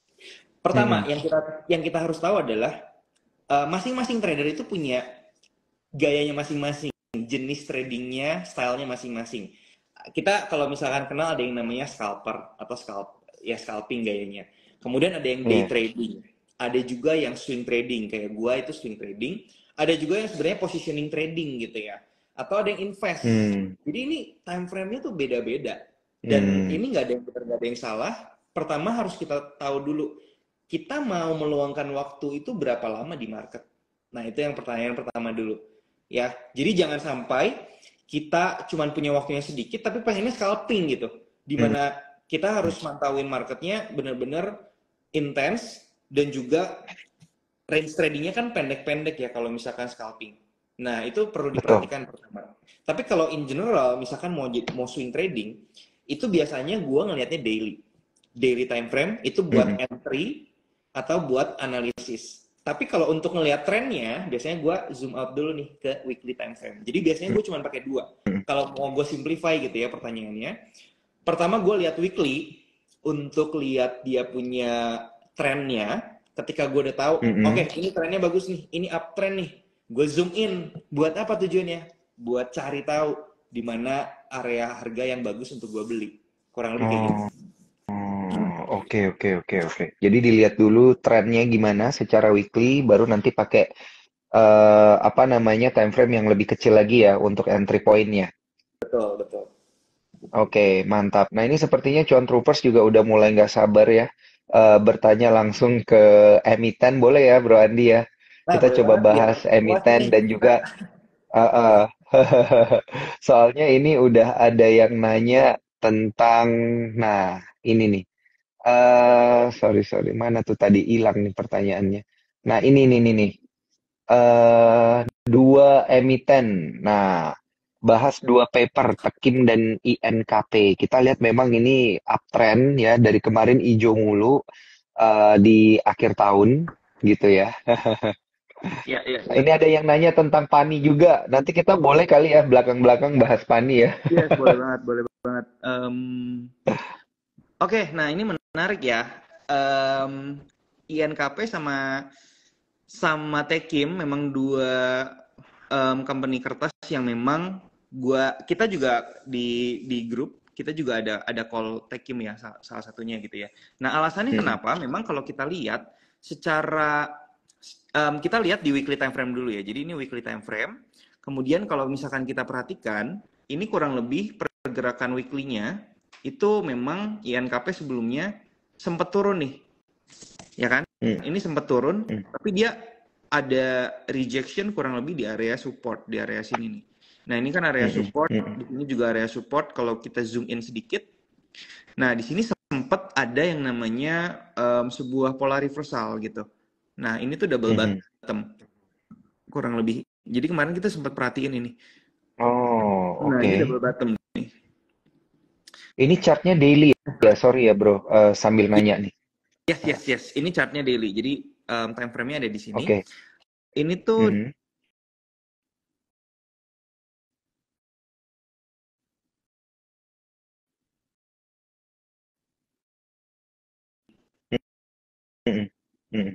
Pertama, mm-mm. yang kita harus tahu adalah masing-masing trader itu punya gayanya masing-masing, jenis tradingnya, stylenya masing-masing. Kita kalau misalkan kenal ada yang namanya scalper atau scalping gayanya. Kemudian ada yang day Iya. trading, ada juga yang swing trading kayak gua itu swing trading. Ada juga yang sebenarnya positioning trading gitu ya. Atau ada yang invest. Hmm, Jadi ini time frame-nya tuh beda-beda. Dan hmm, ini nggak ada yang benar, nggak ada yang salah. Pertama harus kita tahu dulu, kita mau meluangkan waktu itu berapa lama di market. Nah, itu yang pertanyaan pertama dulu. Ya, jadi jangan sampai kita cuma punya waktunya sedikit tapi pengennya scalping gitu. hmm. Dimana kita harus mantauin marketnya benar-benar intens, dan juga range tradingnya kan pendek-pendek ya kalau misalkan scalping. Nah, itu perlu Betul. diperhatikan pertama. Tapi kalau in general, misalkan mau swing trading, itu biasanya gue ngelihatnya daily. Daily time frame itu buat Mm-mm. entry atau buat analisis. Tapi kalau untuk ngelihat trennya, biasanya gue zoom out dulu nih ke weekly time frame. Jadi biasanya gue cuma pakai dua. Kalau mau gue simplify gitu ya pertanyaannya. Pertama gue lihat weekly untuk lihat dia punya trennya. Ketika gue udah tahu, oke, Mm-mm. ini trennya bagus nih, ini uptrend nih, gue zoom in. Buat apa tujuannya? Buat cari tahu di mana area harga yang bagus untuk gue beli. Kurang lebih kayak gitu. Oh, oke, oke, oke, oke. Jadi dilihat dulu trennya gimana secara weekly, baru nanti pakai apa namanya time frame yang lebih kecil lagi ya untuk entry point-nya. Betul, betul. Oke, mantap. Nah, ini sepertinya Cuan Troopers juga udah mulai nggak sabar ya, bertanya langsung ke emiten, boleh ya, Bro Andi ya? Nah, Kita boleh coba banget biar bahas puas emiten nih dan kita. juga uh, uh, soalnya ini udah ada yang nanya tentang, nah ini nih. Sorry, sorry, mana tuh tadi hilang nih pertanyaannya. Nah, ini nih. Dua emiten. Nah, bahas dua paper, Tekim dan INKP. Kita lihat memang ini uptrend ya, dari kemarin hijau mulu di akhir tahun gitu ya. Iya, iya, Nah, iya. ini ada yang nanya tentang Pani juga. Nanti kita boleh kali ya belakang-belakang bahas Pani ya. Iya, boleh banget, boleh banget. Oke, nah ini menarik ya. INKP sama sama Tekim memang dua company kertas yang memang kita juga di grup kita juga ada call Tekim ya, salah satunya gitu ya. Nah, alasannya Mm, kenapa? Memang kalau kita lihat secara kita lihat di weekly time frame dulu ya. Jadi ini weekly time frame. Kemudian kalau misalkan kita perhatikan, ini kurang lebih pergerakan weekly-nya itu memang INKP sebelumnya sempat turun nih, ya kan? mm, Ini sempat turun, mm, tapi dia ada rejection kurang lebih di area support, di area sini nih. Nah, ini kan area mm, support, mm, di sini juga area support. Kalau kita zoom in sedikit, nah di sini sempat ada yang namanya sebuah pola reversal gitu. Nah, ini tuh double Mhm. bottom kurang lebih. Jadi kemarin kita sempat perhatiin ini. Oh, Nah, oke. ini double bottom nih. Ini chartnya daily ya? Sorry ya, bro. Sambil nanya nih. Yes. Ini chartnya daily. Jadi time frame-nya ada di sini. Oke. Ini tuh Mhm. Mhm. Mhm.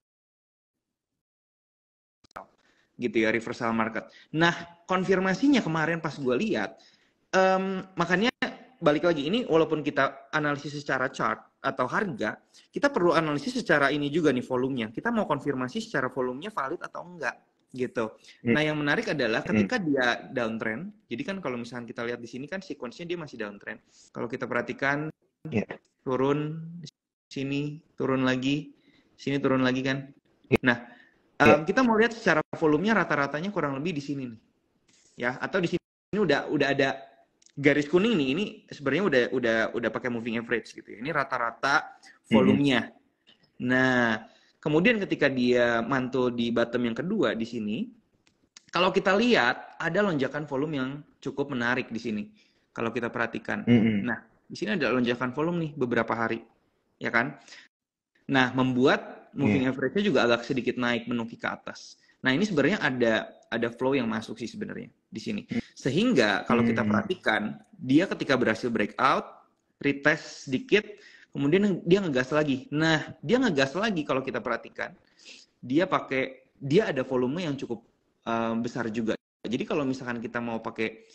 gitu ya, reversal market. Nah, konfirmasinya kemarin pas gue lihat, makanya balik lagi ini walaupun kita analisis secara chart atau harga, kita perlu analisis secara ini juga nih volumenya. Kita mau konfirmasi secara volumenya valid atau enggak gitu. Mhm. Nah, yang menarik adalah Mhm. ketika dia downtrend. Jadi kan kalau misalnya kita lihat di sini kan sequence-nya dia masih downtrend. Kalau kita perhatikan Ya. turun sini, turun lagi, sini turun lagi kan. Nah, Ya. kita mau lihat secara volumenya rata-ratanya kurang lebih di sini nih, ya. Atau di sini udah ada garis kuning nih. Ini sebenarnya udah pakai moving average gitu ya. Ini rata-rata Mhm. volumenya. Nah, kemudian ketika dia mantul di bottom yang kedua di sini, kalau kita lihat ada lonjakan volume yang cukup menarik di sini. Kalau kita perhatikan. Mhm. Nah, di sini ada lonjakan volume nih beberapa hari, ya kan? Nah, membuat moving Iya. average-nya juga agak sedikit naik menuki ke atas. Nah, ini sebenarnya ada flow yang masuk sih sebenarnya di sini. Sehingga kalau kita Mhm. perhatikan, dia ketika berhasil breakout, retest sedikit, kemudian dia ngegas lagi. Nah, dia ngegas lagi kalau kita perhatikan, dia ada volume yang cukup besar juga. Jadi kalau misalkan kita mau pakai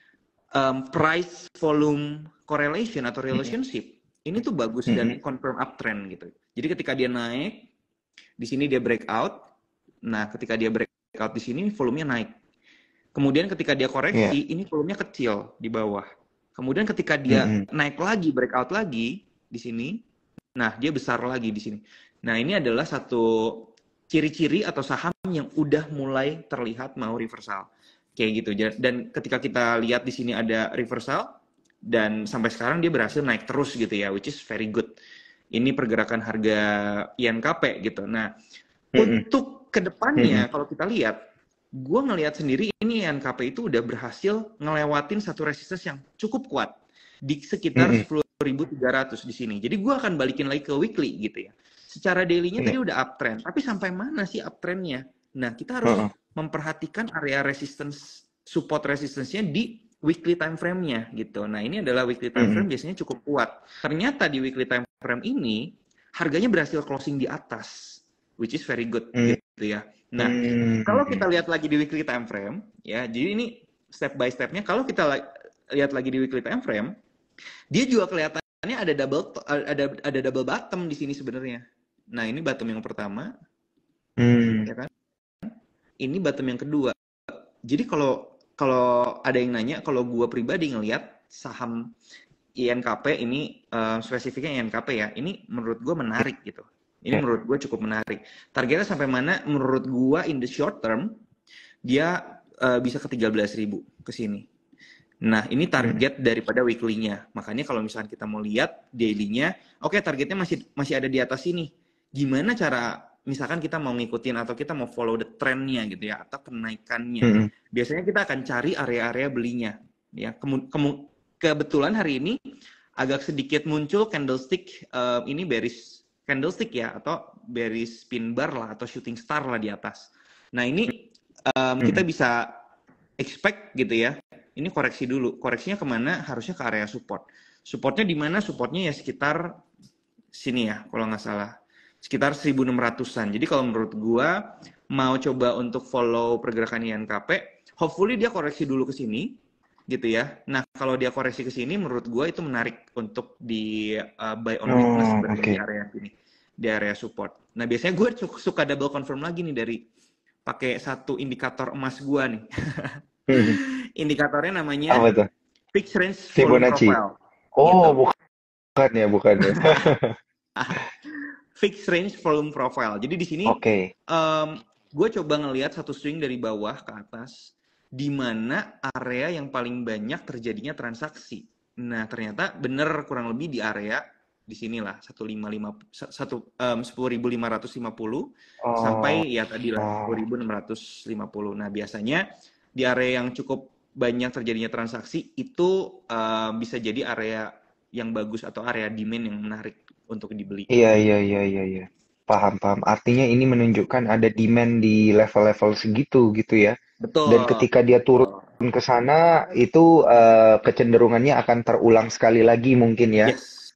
price volume correlation atau Mhm. relationship, ini tuh bagus Mhm. dan confirm uptrend gitu. Jadi ketika dia naik, di sini dia breakout. Nah, ketika dia breakout di sini volumenya naik. Kemudian ketika dia Iya. koreksi, ini volumenya kecil di bawah. Kemudian ketika dia Mhm. naik lagi, breakout lagi di sini, nah dia besar lagi di sini. Nah, ini adalah satu ciri-ciri atau saham yang udah mulai terlihat mau reversal. Kayak gitu. Dan ketika kita lihat di sini ada reversal, dan sampai sekarang dia berhasil naik terus gitu ya, which is very good. Ini pergerakan harga INKP gitu. Nah, Mhm. untuk kedepannya Mhm. kalau kita lihat, gue ngelihat sendiri ini INKP itu udah berhasil ngelewatin satu resistance yang cukup kuat di sekitar Mhm. 10.300 di sini. Jadi gue akan balikin lagi ke weekly gitu ya. Secara daily-nya tadi Iya. udah uptrend, tapi sampai mana sih uptrendnya? Nah, kita harus Heeh. memperhatikan area resistance, support resistance-nya di weekly time frame-nya gitu. Nah, ini adalah weekly time Mhm. frame biasanya cukup kuat. Ternyata di weekly time frame ini harganya berhasil closing di atas, which is very good Mhm. gitu ya. Nah, kalau kita Mhm. lihat lagi di weekly time frame, ya, jadi ini step by step-nya. Kalau kita lihat lagi di weekly time frame, dia juga kelihatannya ada double bottom di sini sebenarnya. Nah, ini bottom yang pertama, Mhm. ya kan? Ini bottom yang kedua. Jadi kalau kalau ada yang nanya, kalau gua pribadi ngelihat saham INKP ini spesifiknya INKP ya, ini menurut gua menarik gitu. Ini Ya. menurut gua cukup menarik. Targetnya sampai mana? Menurut gua in the short term dia bisa ke 13.000 ke sini. Nah, ini Mhm. target daripada weekly-nya. Makanya kalau misalnya kita mau lihat daily-nya, oke, targetnya masih ada di atas sini. Gimana cara misalkan kita mau ngikutin atau kita mau follow the trend-nya gitu ya, atau kenaikannya. Mhm. Biasanya kita akan cari area-area belinya. Ya, kebetulan hari ini agak sedikit muncul candlestick ini bearish candlestick ya, atau bearish pin bar lah, atau shooting star lah di atas. Nah, ini kita Mhm. bisa expect gitu ya. Ini koreksi dulu. Koreksinya kemana? Harusnya ke area support. Supportnya di mana? Supportnya ya sekitar sini ya, kalau nggak salah. Sekitar 1.600-an. Jadi kalau menurut gua, mau coba untuk follow pergerakan INKP, hopefully dia koreksi dulu ke sini, gitu ya. Nah, kalau dia koreksi ke sini, menurut gua itu menarik untuk di buy on weakness Oh, sebenarnya di oke. area sini, di area support. Nah, biasanya gue suka double confirm lagi nih dari pakai satu indikator emas gua nih. Mhm. Indikatornya Apa namanya tuh? Fixed Range Volume Fibonacci. Profile, Oh, gitu. bukan ya, bukan ya. Fixed Range Volume Profile. Jadi di sini Oke. gue coba ngelihat satu swing dari bawah ke atas, di mana area yang paling banyak terjadinya transaksi. Nah, ternyata bener kurang lebih di area di sinilah 10.550 Oh, sampai ya tadi lah oh. 10.650. Nah, biasanya di area yang cukup banyak terjadinya transaksi itu bisa jadi area yang bagus atau area demand yang menarik untuk dibeli. Iya, iya, iya, iya, iya. Paham, paham. Artinya ini menunjukkan ada demand di level-level segitu gitu ya. Dan Betul. ketika dia turun Betul. ke sana, itu kecenderungannya akan terulang sekali lagi mungkin ya Yes.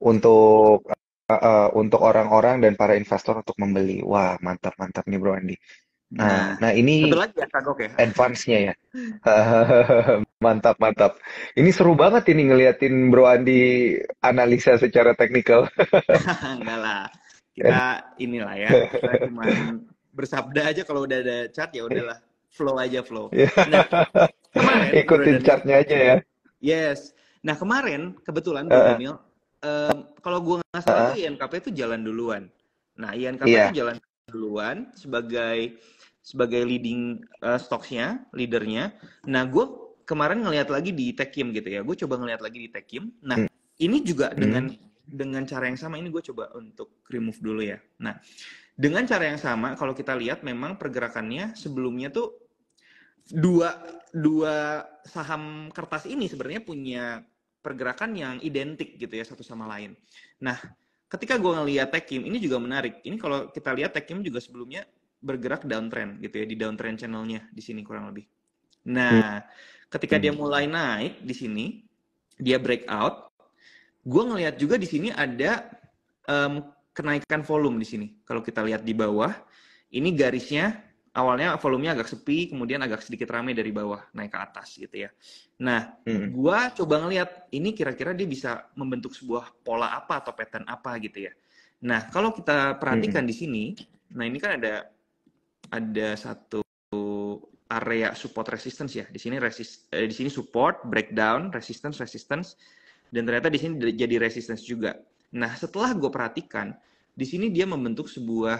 untuk orang-orang dan para investor untuk membeli. Wah, mantap, mantap nih Bro Andi. Nah, Nah satu ini lagi ya kagok ya. advance-nya ya. Mantap, mantap. Ini seru banget ini ngeliatin Bro Andi analisa secara teknikal. Enggak lah. Kita inilah ya, kita cuman bersabda aja kalau udah ada chat ya udahlah, flow aja flow. Nah, kemarin Bro Ikutin Daniel, chartnya aja ya. yes. Nah, kemarin kebetulan Bro Heeh, Daniel, kalau gue nggak salah tuh heeh. INKP tuh jalan duluan. Nah, INKP tuh Iya. jalan duluan sebagai leading stocks-nya, leadernya. Nah, gue kemarin ngelihat lagi di Techim gitu ya. Gue coba ngelihat lagi di Techim. Nah, Mm, ini juga mm, dengan cara yang sama ini gue coba untuk remove dulu ya. Nah, dengan cara yang sama kalau kita lihat memang pergerakannya sebelumnya tuh dua dua saham kertas ini sebenarnya punya pergerakan yang identik gitu ya satu sama lain. Nah, ketika gue ngelihat Techim ini juga menarik. Ini kalau kita lihat Techim juga sebelumnya bergerak downtrend gitu ya di downtrend channelnya di sini kurang lebih. mm, Nah, ketika dia mm, mulai naik di sini, dia breakout. Gue ngelihat juga di sini ada kenaikan volume di sini. Kalau kita lihat di bawah, ini garisnya awalnya volumenya agak sepi, kemudian agak sedikit ramai dari bawah naik ke atas gitu ya. Nah, mm, gue coba ngelihat ini kira-kira dia bisa membentuk sebuah pola apa atau pattern apa gitu ya. Nah, kalau kita mm, perhatikan di sini, nah ini kan ada satu area support resistance ya. Di sini support, breakdown, resistance, dan ternyata di sini jadi resistance juga. Nah, setelah gue perhatikan, di sini dia membentuk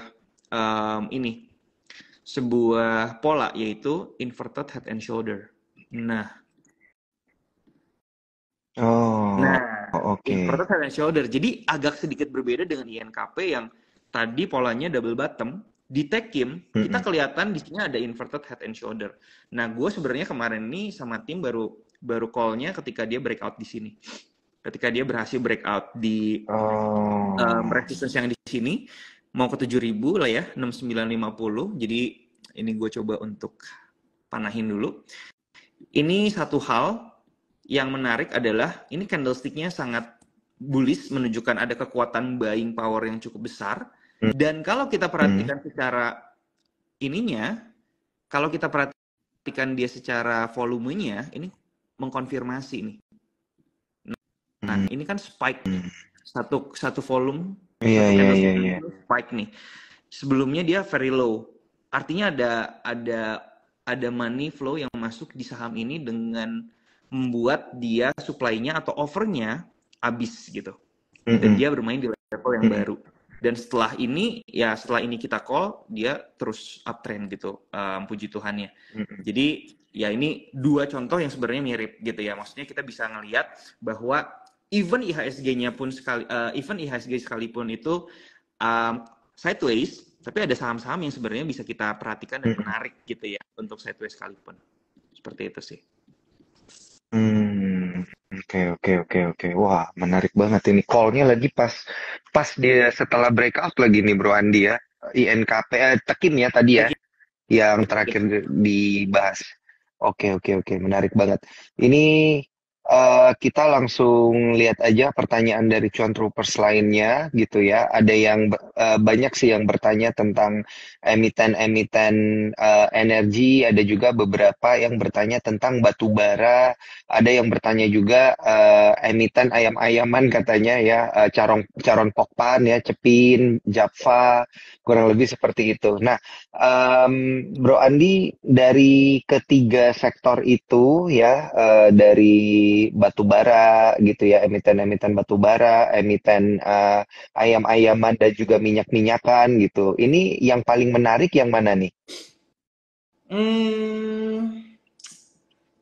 sebuah pola yaitu inverted head and shoulder. Nah, Oh, nah, oke. inverted head and shoulder. Jadi agak sedikit berbeda dengan INKP yang tadi polanya double bottom. Di Techim kita Mm, kelihatan di sini ada inverted head and shoulder. Nah, gue sebenarnya kemarin nih sama tim baru call-nya ketika dia breakout di sini. Ketika dia berhasil breakout di oh. resistance yang di sini mau ke 7.000 lah ya, 6950. Jadi ini gue coba untuk panahin dulu. Ini satu hal yang menarik adalah ini candlestick-nya sangat bullish, menunjukkan ada kekuatan buying power yang cukup besar. Mm, Dan kalau kita mm, perhatikan secara ininya, kalau kita perhatikan dia secara volumenya, ini mengkonfirmasi nih. Nah, mm, ini kan spike nih. mm. Satu volume, Iya, satu iya, iya, candlestick iya. ini spike nih. Sebelumnya dia very low. Artinya ada money flow yang masuk di saham ini dengan membuat dia supply-nya atau offer-nya habis gitu. Dan Mm, dia bermain di level yang mm, baru. Dan setelah ini kita call, dia terus uptrend gitu, puji Tuhannya. mm, mm, Jadi ya ini dua contoh yang sebenarnya mirip gitu ya. Maksudnya kita bisa ngelihat bahwa even IHSG sekalipun itu sideways, tapi ada saham-saham yang sebenarnya bisa kita perhatikan dan mm. menarik gitu ya untuk sideways sekalipun. Seperti itu sih. Oke, oke, oke, oke. Wah, menarik banget ini. Call-nya lagi pas dia setelah breakout lagi nih Bro Andi ya. INKP, Tekim ya tadi ya, Thank yang you. terakhir dibahas. Oke, oke, oke, menarik banget. Ini kita langsung lihat aja pertanyaan dari cuan troopers lainnya gitu ya. Ada yang banyak sih yang bertanya tentang emiten-emiten energi, ada juga beberapa yang bertanya tentang batu bara, ada yang bertanya juga emiten ayam-ayaman katanya ya, Caron Pokpan ya, Cepin, Japfa, kurang lebih seperti itu. Nah, Bro Andi, dari ketiga sektor itu ya, dari batu bara gitu ya, emiten-emiten batu bara, emiten ayam-ayaman dan juga minyak-minyakan gitu. Ini yang paling menarik yang mana nih? Hmm,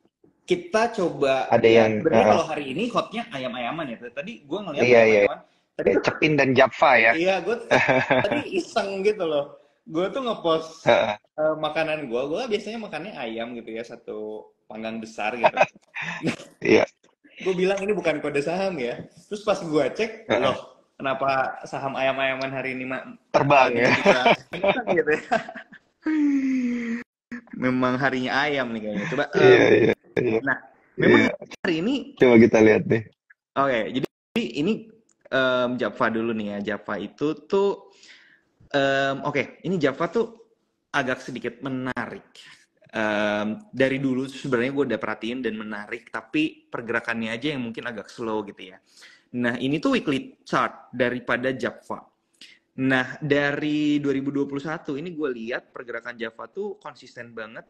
kita coba Ada yang, lihat. Sebenarnya kalau hari ini hotnya ayam-ayaman ya. Tadi gue ngelihat iya, iya, ayam-ayaman. Tadi tuh, Cepin dan Java ya. iya, gue tadi iseng gitu loh. Gue tuh ngepost makanan gue biasanya makannya ayam gitu ya, satu panggang besar gitu. Iya. Gue bilang ini bukan kode saham ya. Terus pas gue cek, loh, kenapa saham ayam-ayaman hari ini Terbang ya. bisa kencang gitu ya? Memang harinya ayam nih kayaknya. Coba, Iya, iya, iya. nah, memang Iya. hari ini, Coba kita lihat deh. oke, jadi ini Java dulu nih ya. Java itu tuh, oke, ini Java tuh agak sedikit menarik. Dari dulu sebenarnya gue udah perhatiin dan menarik, tapi pergerakannya aja yang mungkin agak slow gitu ya. Nah, ini tuh weekly chart daripada Java. Nah, dari 2021 ini gue lihat pergerakan Java tuh konsisten banget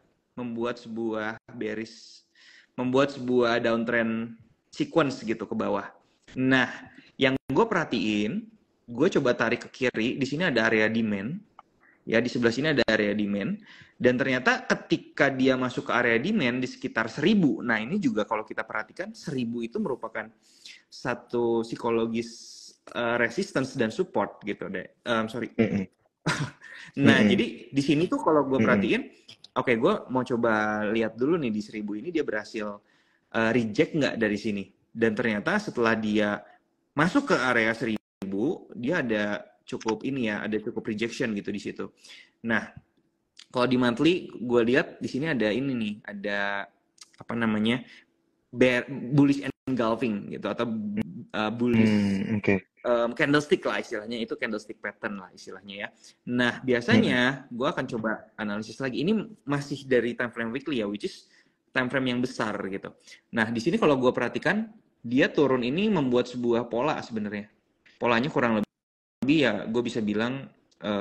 membuat sebuah downtrend sequence gitu ke bawah. Nah, yang gue perhatiin, gue coba tarik ke kiri, di sini ada area demand, ya di sebelah sini ada area demand, dan ternyata ketika dia masuk ke area demand di sekitar 1000, nah ini juga kalau kita perhatikan 1000 itu merupakan satu psikologis resistance dan support gitu deh. Sorry. Nah, jadi di sini tuh kalau gue perhatiin, oke, gue mau coba lihat dulu nih di 1000 ini dia berhasil reject nggak dari sini. Dan ternyata setelah dia masuk ke area 1000, dia ada cukup rejection gitu di situ. Nah, kalau di monthly gue lihat di sini ada ini nih, ada apa namanya, bullish engulfing gitu, atau bullish candlestick lah istilahnya, itu candlestick pattern lah istilahnya ya. Nah, biasanya gue akan coba analisis lagi. Ini masih dari time frame weekly ya, which is time frame yang besar gitu. Nah, di sini kalau gue perhatikan, dia turun ini membuat sebuah pola sebenarnya. Polanya kurang lebih ya, gue bisa bilang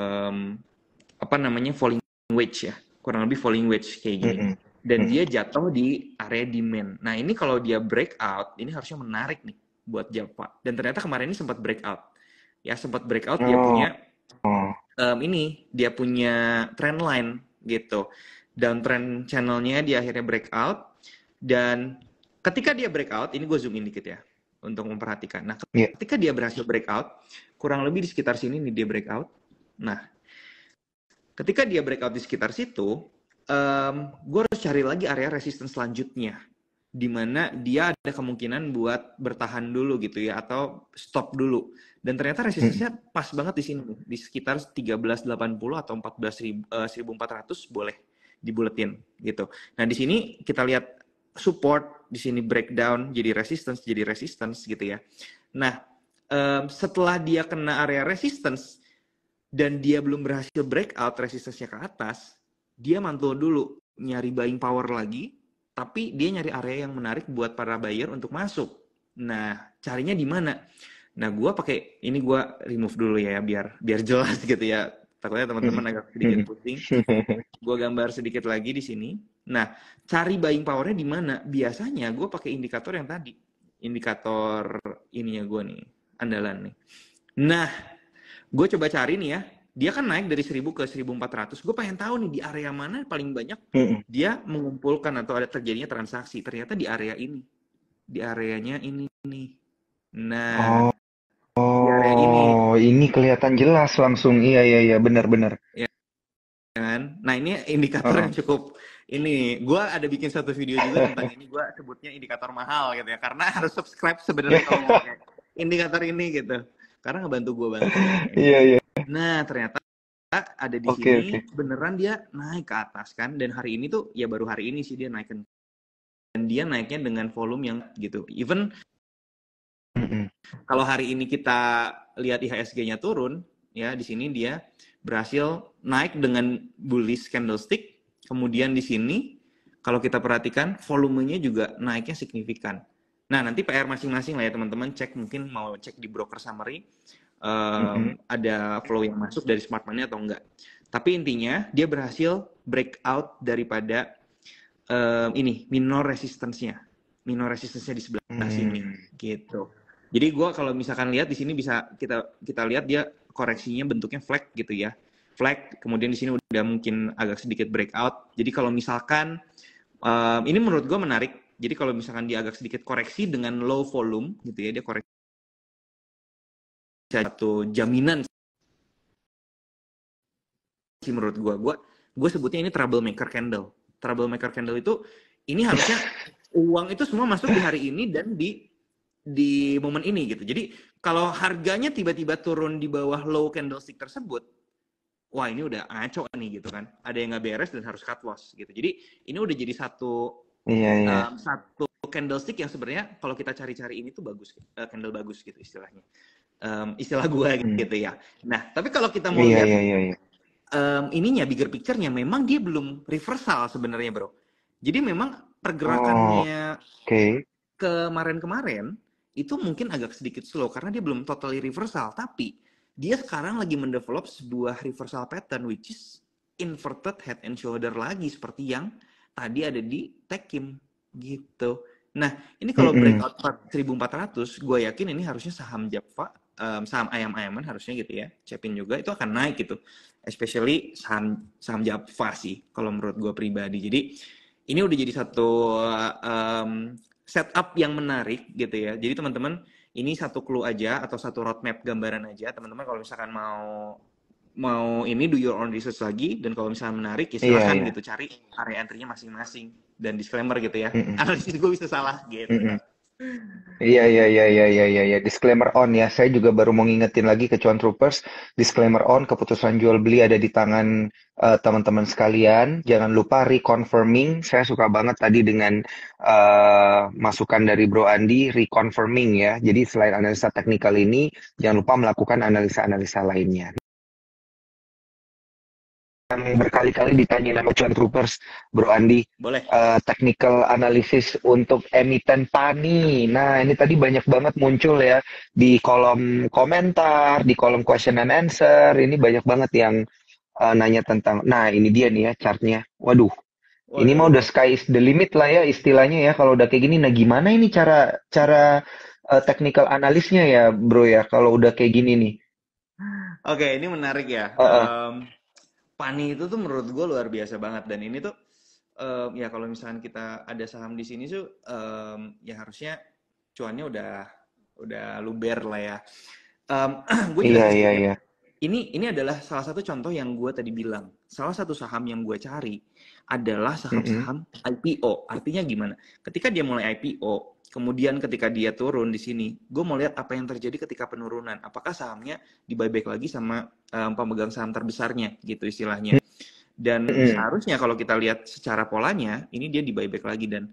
falling wedge ya, kurang lebih falling wedge kayak gini. Dan dia jatuh di area demand. Nah, ini kalau dia breakout, ini harusnya menarik nih buat Java. Dan ternyata kemarin ini sempat breakout. Ya, sempat breakout, dia punya dia punya trend line gitu. Downtrend channelnya dia akhirnya breakout. Dan ketika dia breakout, ini gue zoom in dikit ya untuk memperhatikan. Nah, ketika dia berhasil breakout, kurang lebih di sekitar sini nih dia breakout. Nah, ketika dia breakout di sekitar situ, gue harus cari lagi area resistance selanjutnya, di mana dia ada kemungkinan buat bertahan dulu gitu ya, atau stop dulu. Dan ternyata resistance-nya pas banget di sini, di sekitar 1380 atau 14.400 boleh dibuletin gitu. Nah, di sini kita lihat support, di sini breakdown jadi resistance gitu ya. Nah, setelah dia kena area resistance dan dia belum berhasil breakout resistance-nya ke atas, dia mantul dulu, nyari buying power lagi, tapi dia nyari area yang menarik buat para buyer untuk masuk. Nah, carinya di mana? Nah, gue remove dulu ya, biar jelas gitu ya. Takutnya teman-teman agak sedikit pusing. Gue gambar sedikit lagi di sini. Nah, cari buying power-nya di mana? Biasanya gue pakai indikator yang tadi. Indikator ininya gue nih, andalan nih. Nah, gue coba cari nih ya. Dia kan naik dari 1000 ke 1400. Gue pengen tahu nih di area mana paling banyak dia mengumpulkan atau ada terjadinya transaksi. Ternyata di area ini. Di areanya ini nih. Nah, di area ini. Oh, ini kelihatan jelas langsung. Iya, benar-benar. Ya kan? Nah, ini indikator yang cukup ini. Gue ada bikin satu video juga tentang ini. Gue sebutnya indikator mahal gitu ya. Karena harus subscribe sebenarnya kalau mau pakai indikator ini gitu. Karena ngebantu gue banget. Iya. Nah, ternyata ada di sini beneran dia naik ke atas kan. Dan hari ini tuh ya baru hari ini sih dia naikin. Dan dia naiknya dengan volume yang gitu. Even kalau hari ini kita lihat IHSG-nya turun, ya di sini dia berhasil naik dengan bullish candlestick. Kemudian di sini kalau kita perhatikan volumenya juga naiknya signifikan. Nah, nanti PR masing-masing lah ya teman-teman, cek, mungkin mau cek di broker summary ada flow yang masuk dari smart money atau enggak. Tapi intinya dia berhasil breakout daripada minor resistance-nya. Minor resistance-nya di sebelah sini gitu. Jadi gue kalau misalkan lihat di sini bisa kita lihat dia koreksinya bentuknya flag gitu ya. Flag, kemudian di sini udah mungkin agak sedikit breakout. Jadi kalau misalkan ini menurut gue menarik. Jadi kalau misalkan dia agak sedikit koreksi dengan low volume gitu ya, dia koreksi satu jaminan sih menurut gue sebutnya ini troublemaker candle. Troublemaker candle itu ini harusnya uang itu semua masuk di hari ini dan di momen ini gitu. Jadi kalau harganya tiba-tiba turun di bawah low candlestick tersebut, wah ini udah ngaco nih gitu kan. Ada yang nggak beres dan harus cut loss gitu. Jadi ini udah jadi satu satu candlestick yang sebenarnya kalau kita cari-cari ini tuh bagus, candle bagus gitu istilahnya. Istilah gue gitu ya. Nah tapi kalau kita mau lihat ininya bigger picture-nya memang dia belum reversal sebenarnya bro. Jadi memang pergerakannya kemarin-kemarin itu mungkin agak sedikit slow karena dia belum totally reversal, tapi dia sekarang lagi mendevelop sebuah reversal pattern which is inverted head and shoulder lagi seperti yang tadi ada di Techim gitu. Nah, ini kalau breakout 1400, gue yakin ini harusnya saham Java, saham ayam-ayaman harusnya gitu ya, Cepin juga itu akan naik gitu. Especially saham Java sih kalau menurut gue pribadi. Jadi ini udah jadi satu setup yang menarik gitu ya. Jadi teman-teman ini satu clue aja atau satu roadmap gambaran aja. Teman-teman kalau misalkan mau ini do your own research lagi dan kalau misalnya menarik ya silakan gitu cari area entry-nya masing-masing dan disclaimer gitu ya. Analisis gue bisa salah gitu. Iya. Disclaimer on ya. Saya juga baru mau ngingetin lagi ke Cuan Troopers. Disclaimer on, keputusan jual beli ada di tangan teman-teman sekalian. Jangan lupa reconfirming. Saya suka banget tadi dengan masukan dari Bro Andi, reconfirming ya. Jadi selain analisa teknikal ini, jangan lupa melakukan analisa-analisa lainnya. Berkali-kali ditanya nama Cuan Troopers, Bro Andi. Boleh. Technical analysis untuk emiten PANI. Nah, ini tadi banyak banget muncul ya di kolom komentar, di kolom question and answer. Ini banyak banget yang nanya tentang. Nah, ini dia nih ya chartnya. Waduh, ini mah udah sky is the limit lah ya istilahnya ya. Kalau udah kayak gini, nah gimana ini cara technical analisnya ya, Bro ya? Kalau udah kayak gini nih. Oke, ini menarik ya. PANI itu tuh menurut gue luar biasa banget dan ini tuh ya kalau misalkan kita ada saham di sini tuh ya harusnya cuannya udah luber lah ya. Gue jelasin ini adalah salah satu contoh yang gue tadi bilang. Salah satu saham yang gue cari adalah saham-saham IPO. Artinya gimana? Ketika dia mulai IPO, kemudian ketika dia turun di sini, gue mau lihat apa yang terjadi ketika penurunan. Apakah sahamnya di buyback lagi sama pemegang saham terbesarnya, gitu istilahnya. Dan seharusnya kalau kita lihat secara polanya, ini dia di buyback lagi dan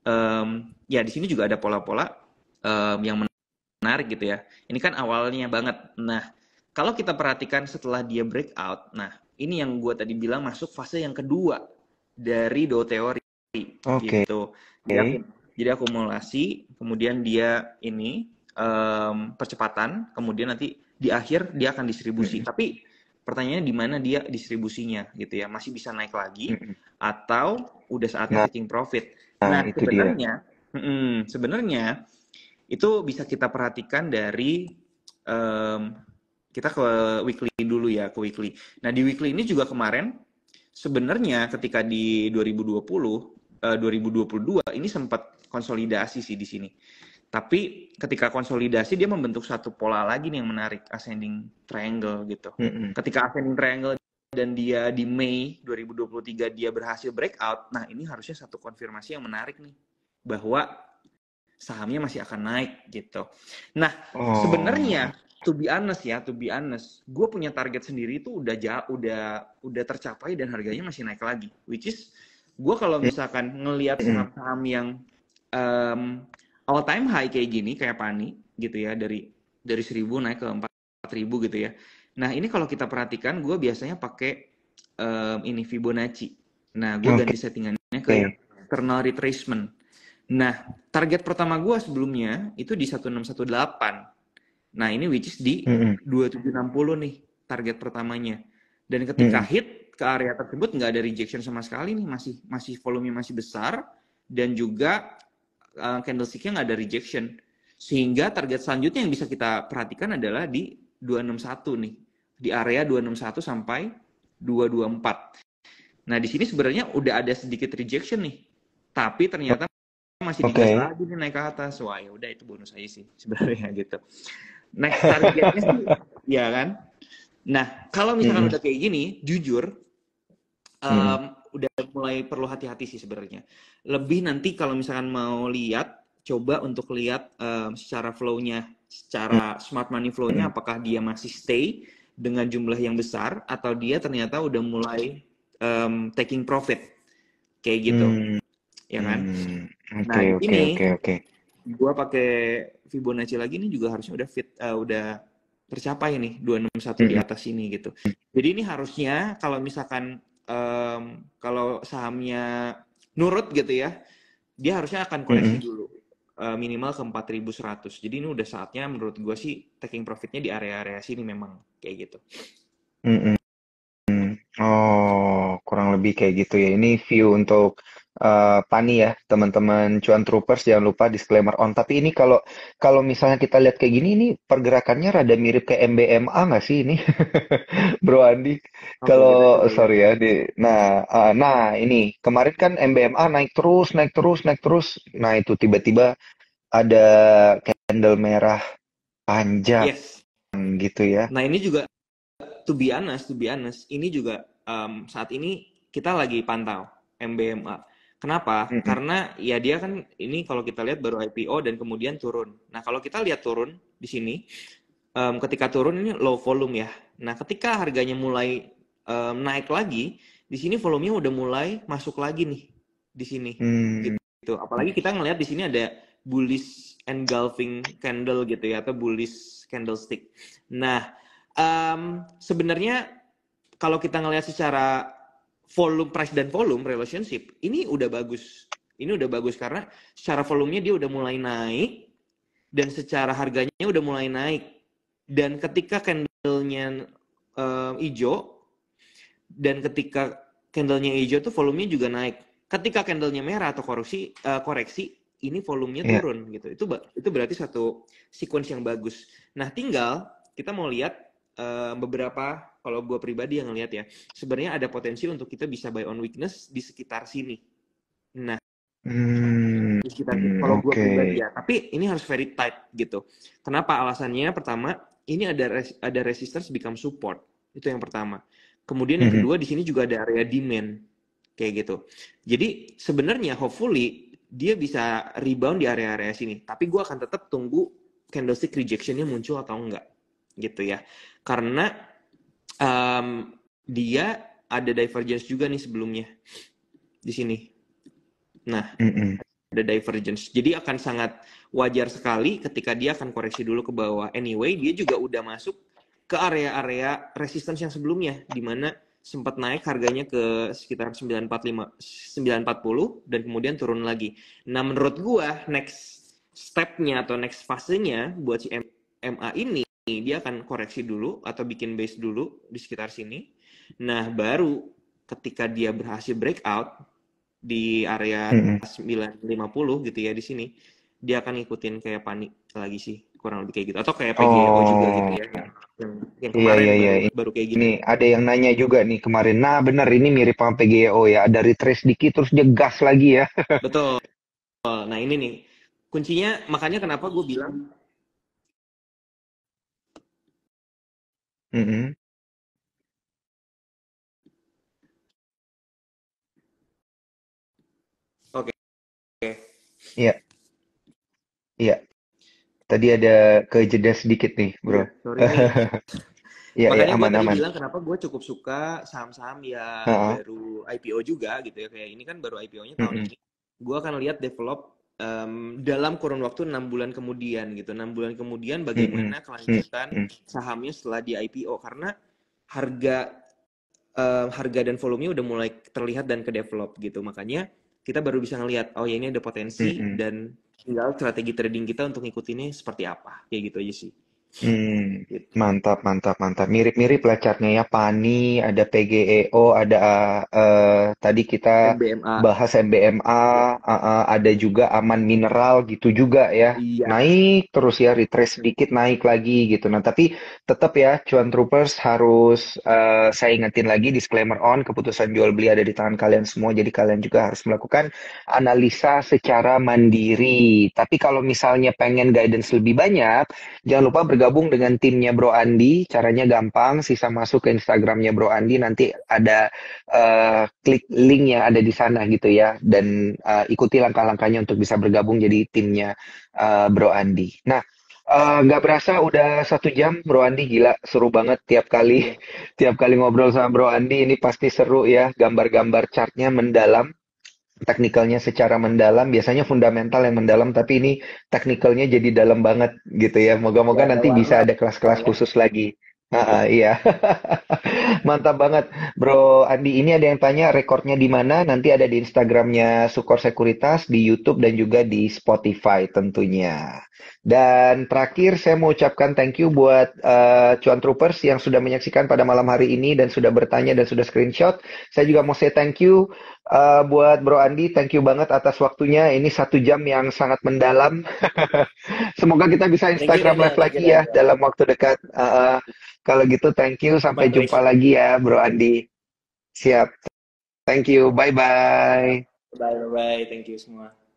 ya di sini juga ada pola-pola yang menarik gitu ya. Ini kan awalnya banget. Nah, kalau kita perhatikan setelah dia breakout, nah ini yang gue tadi bilang masuk fase yang kedua dari Dow Theory gitu. Jadi akumulasi, kemudian dia ini percepatan, kemudian nanti di akhir dia akan distribusi. Tapi pertanyaannya di mana dia distribusinya gitu ya? Masih bisa naik lagi atau udah saatnya taking profit? Nah sebenarnya itu bisa kita perhatikan dari kita ke weekly dulu ya, ke weekly. Nah di weekly ini juga kemarin sebenarnya ketika di 2022 ini sempat konsolidasi sih di sini. Tapi ketika konsolidasi dia membentuk satu pola lagi nih yang menarik, ascending triangle gitu. Ketika ascending triangle dan dia di Mei 2023 dia berhasil breakout, nah ini harusnya satu konfirmasi yang menarik nih bahwa sahamnya masih akan naik gitu. Nah, sebenarnya to be honest, gue punya target sendiri itu udah tercapai dan harganya masih naik lagi. Which is gue kalau misalkan ngelihat saham-saham yang all time high kayak gini, kayak PANI gitu ya, dari 1.000 naik ke 4.000 gitu ya. Nah ini kalau kita perhatikan, gue biasanya pakai ini Fibonacci. Nah gue ganti settingannya ke internal retracement. Nah target pertama gue sebelumnya itu di 1618. Nah ini which is di 2760 nih target pertamanya. Dan ketika hit ke area tersebut nggak ada rejection sama sekali nih, masih volume masih besar dan juga candlestick-nya nggak ada rejection. Sehingga target selanjutnya yang bisa kita perhatikan adalah di 261 nih. Di area 261 sampai 224. Nah, di sini sebenarnya udah ada sedikit rejection nih. Tapi ternyata masih digas lagi nih naik ke atas. Wah, ya udah itu bonus aja sih sebenarnya gitu. Next targetnya sih, ya kan? Nah, kalau misalkan Mm-mm. udah kayak gini, jujur, Mm-mm. udah mulai perlu hati-hati sih sebenarnya. Lebih nanti kalau misalkan mau lihat, coba untuk lihat secara flow-nya, secara smart money flow-nya, Mm-mm. apakah dia masih stay dengan jumlah yang besar, atau dia ternyata udah mulai taking profit, kayak gitu, Mm. ya kan? Mm. Oke, Nah, di oke, sini oke, oke. gua pakai Fibonacci lagi nih juga harusnya udah udah tercapai nih 261 di Mm-mm. atas ini gitu. Jadi ini harusnya kalau misalkan kalau sahamnya nurut gitu ya, dia harusnya akan koreksi Mm-mm. dulu minimal ke 4.100. Jadi ini udah saatnya menurut gua sih taking profitnya di area-area sini memang kayak gitu. Mm-mm. Oh, kurang lebih kayak gitu ya. Ini view untuk Pani ya, teman-teman Cuan Troopers, jangan lupa disclaimer on. Tapi ini kalau kalau misalnya kita lihat kayak gini, ini pergerakannya rada mirip kayak MBMA nggak sih ini, Bro Andi? Oke, kita Kalau coba lihat sorry ya. ya, nah ini kemarin kan MBMA naik terus, naik terus, naik terus. Nah itu tiba-tiba ada candle merah panjang Yes. gitu ya. Nah, ini juga to be honest, ini juga saat ini kita lagi pantau MBMA. Kenapa? Mm-mm. Karena ya dia kan ini kalau kita lihat baru IPO dan kemudian turun. Nah, kalau kita lihat turun di sini, ketika turun ini low volume ya. Nah, ketika harganya mulai naik lagi, di sini volumenya udah mulai masuk lagi nih di sini. Hmm. Gitu. Apalagi kita ngelihat di sini ada bullish engulfing candle gitu ya atau bullish candlestick. Nah, sebenarnya kalau kita ngelihat secara volume price dan volume relationship ini udah bagus. Ini udah bagus karena secara volumenya dia udah mulai naik dan secara harganya udah mulai naik. Dan ketika candlenya hijau dan ketika candlenya hijau tuh volumenya juga naik. Ketika candlenya merah atau koreksi ini volumenya Ya. turun gitu. Itu berarti satu sequence yang bagus. Nah, tinggal kita mau lihat beberapa kalau gue pribadi yang ngelihat ya, sebenarnya ada potensi untuk kita bisa buy on weakness di sekitar sini. Nah, Hmm, di sekitar sini kalau gue oke. pribadi ya, tapi ini harus very tight gitu. Kenapa? Alasannya pertama, ini ada resistance become support. Itu yang pertama. Kemudian yang Mhm. kedua di sini juga ada area demand kayak gitu. Jadi sebenarnya hopefully dia bisa rebound di area-area sini. Tapi gue akan tetap tunggu candlestick rejectionnya muncul atau enggak gitu ya. Karena dia ada divergence juga nih sebelumnya di sini. Nah, Mhm. ada divergence. Jadi akan sangat wajar sekali ketika dia akan koreksi dulu ke bawah. Anyway, dia juga udah masuk ke area-area resistance yang sebelumnya, di mana sempat naik harganya ke sekitar 945, 940 dan kemudian turun lagi. Nah, menurut gua next step-nya atau next fasenya buat si MA ini dia akan koreksi dulu atau bikin base dulu di sekitar sini. Nah, baru ketika dia berhasil breakout di area Mhm. 950 gitu ya di sini, dia akan ngikutin kayak panik lagi sih, kurang lebih kayak gitu. Atau kayak PGEO juga gitu Oh, ya, yang iya kemarin iya iya. baru kayak gitu. Ini ada yang nanya juga nih kemarin. Nah, benar ini mirip sama PGEO ya. Ada retrace dikit terus dia gas lagi ya. Betul. Nah ini nih kuncinya, makanya kenapa gue bilang Mhm. oke. Iya, iya. Tadi ada kejeda sedikit nih, Iya, Bro. sorry nih. Iya, iya, Makanya gue aman, tadi aman. bilang kenapa gue cukup suka saham-saham yang Heeh. baru IPO juga gitu ya. Kayak ini kan baru IPO-nya tahun Mhm. ini. Gue akan lihat develop dalam kurun waktu 6 bulan kemudian gitu. 6 bulan kemudian Mhm. bagaimana kelanjutan Mhm. sahamnya setelah di IPO. Karena harga harga dan volumenya udah mulai terlihat dan ke develop gitu. Makanya kita baru bisa ngelihat, oh ya ini ada potensi Mhm. dan tinggal strategi trading kita untuk ngikutinnya seperti apa. Kayak gitu aja sih. Gitu. Mantap, mantap, mantap. Mirip-mirip lah chartnya ya. Pani, ada PGEO, ada tadi kita MBMA. bahas MBMA, ada juga Aman Mineral gitu juga ya. Iya. Naik terus ya, retrace sedikit naik lagi gitu. Nah, tapi tetap ya, Cuan Troopers harus saya ingetin lagi disclaimer on, keputusan jual beli ada di tangan kalian semua. Jadi kalian juga harus melakukan analisa secara mandiri. Tapi kalau misalnya pengen guidance lebih banyak, jangan lupa bergabung dengan timnya Bro Andi, caranya gampang, sisa masuk ke Instagramnya Bro Andi, nanti ada klik link yang ada di sana gitu ya, dan ikuti langkah-langkahnya untuk bisa bergabung jadi timnya Bro Andi. Nah, nggak berasa udah 1 jam, Bro Andi, gila seru banget tiap kali Iya. tiap kali ngobrol sama Bro Andi ini pasti seru ya, gambar-gambar chartnya mendalam, teknikalnya secara mendalam, biasanya fundamental yang mendalam, tapi ini teknikalnya jadi dalam banget gitu ya. Ya, Moga-moga ada nanti warna bisa ada kelas-kelas ya. khusus lagi. Iya. Mantap banget, Bro Andi. Ini ada yang tanya rekornya di mana? Nanti ada di Instagramnya Sukor Sekuritas, di YouTube dan juga di Spotify tentunya. Dan terakhir saya mau ucapkan thank you buat Cuan Troopers yang sudah menyaksikan pada malam hari ini dan sudah bertanya dan sudah screenshot. Saya juga mau say thank you buat Bro Andi, thank you banget atas waktunya. Ini 1 jam yang sangat mendalam. Semoga kita bisa Thank you Instagram Daniel, Live thank you lagi ya Daniel. dalam waktu dekat. Kalau gitu, thank you. My Sampai jumpa pleasure. lagi ya, Bro Andi. Siap. Thank you. Bye-bye. Bye bye, thank you semua.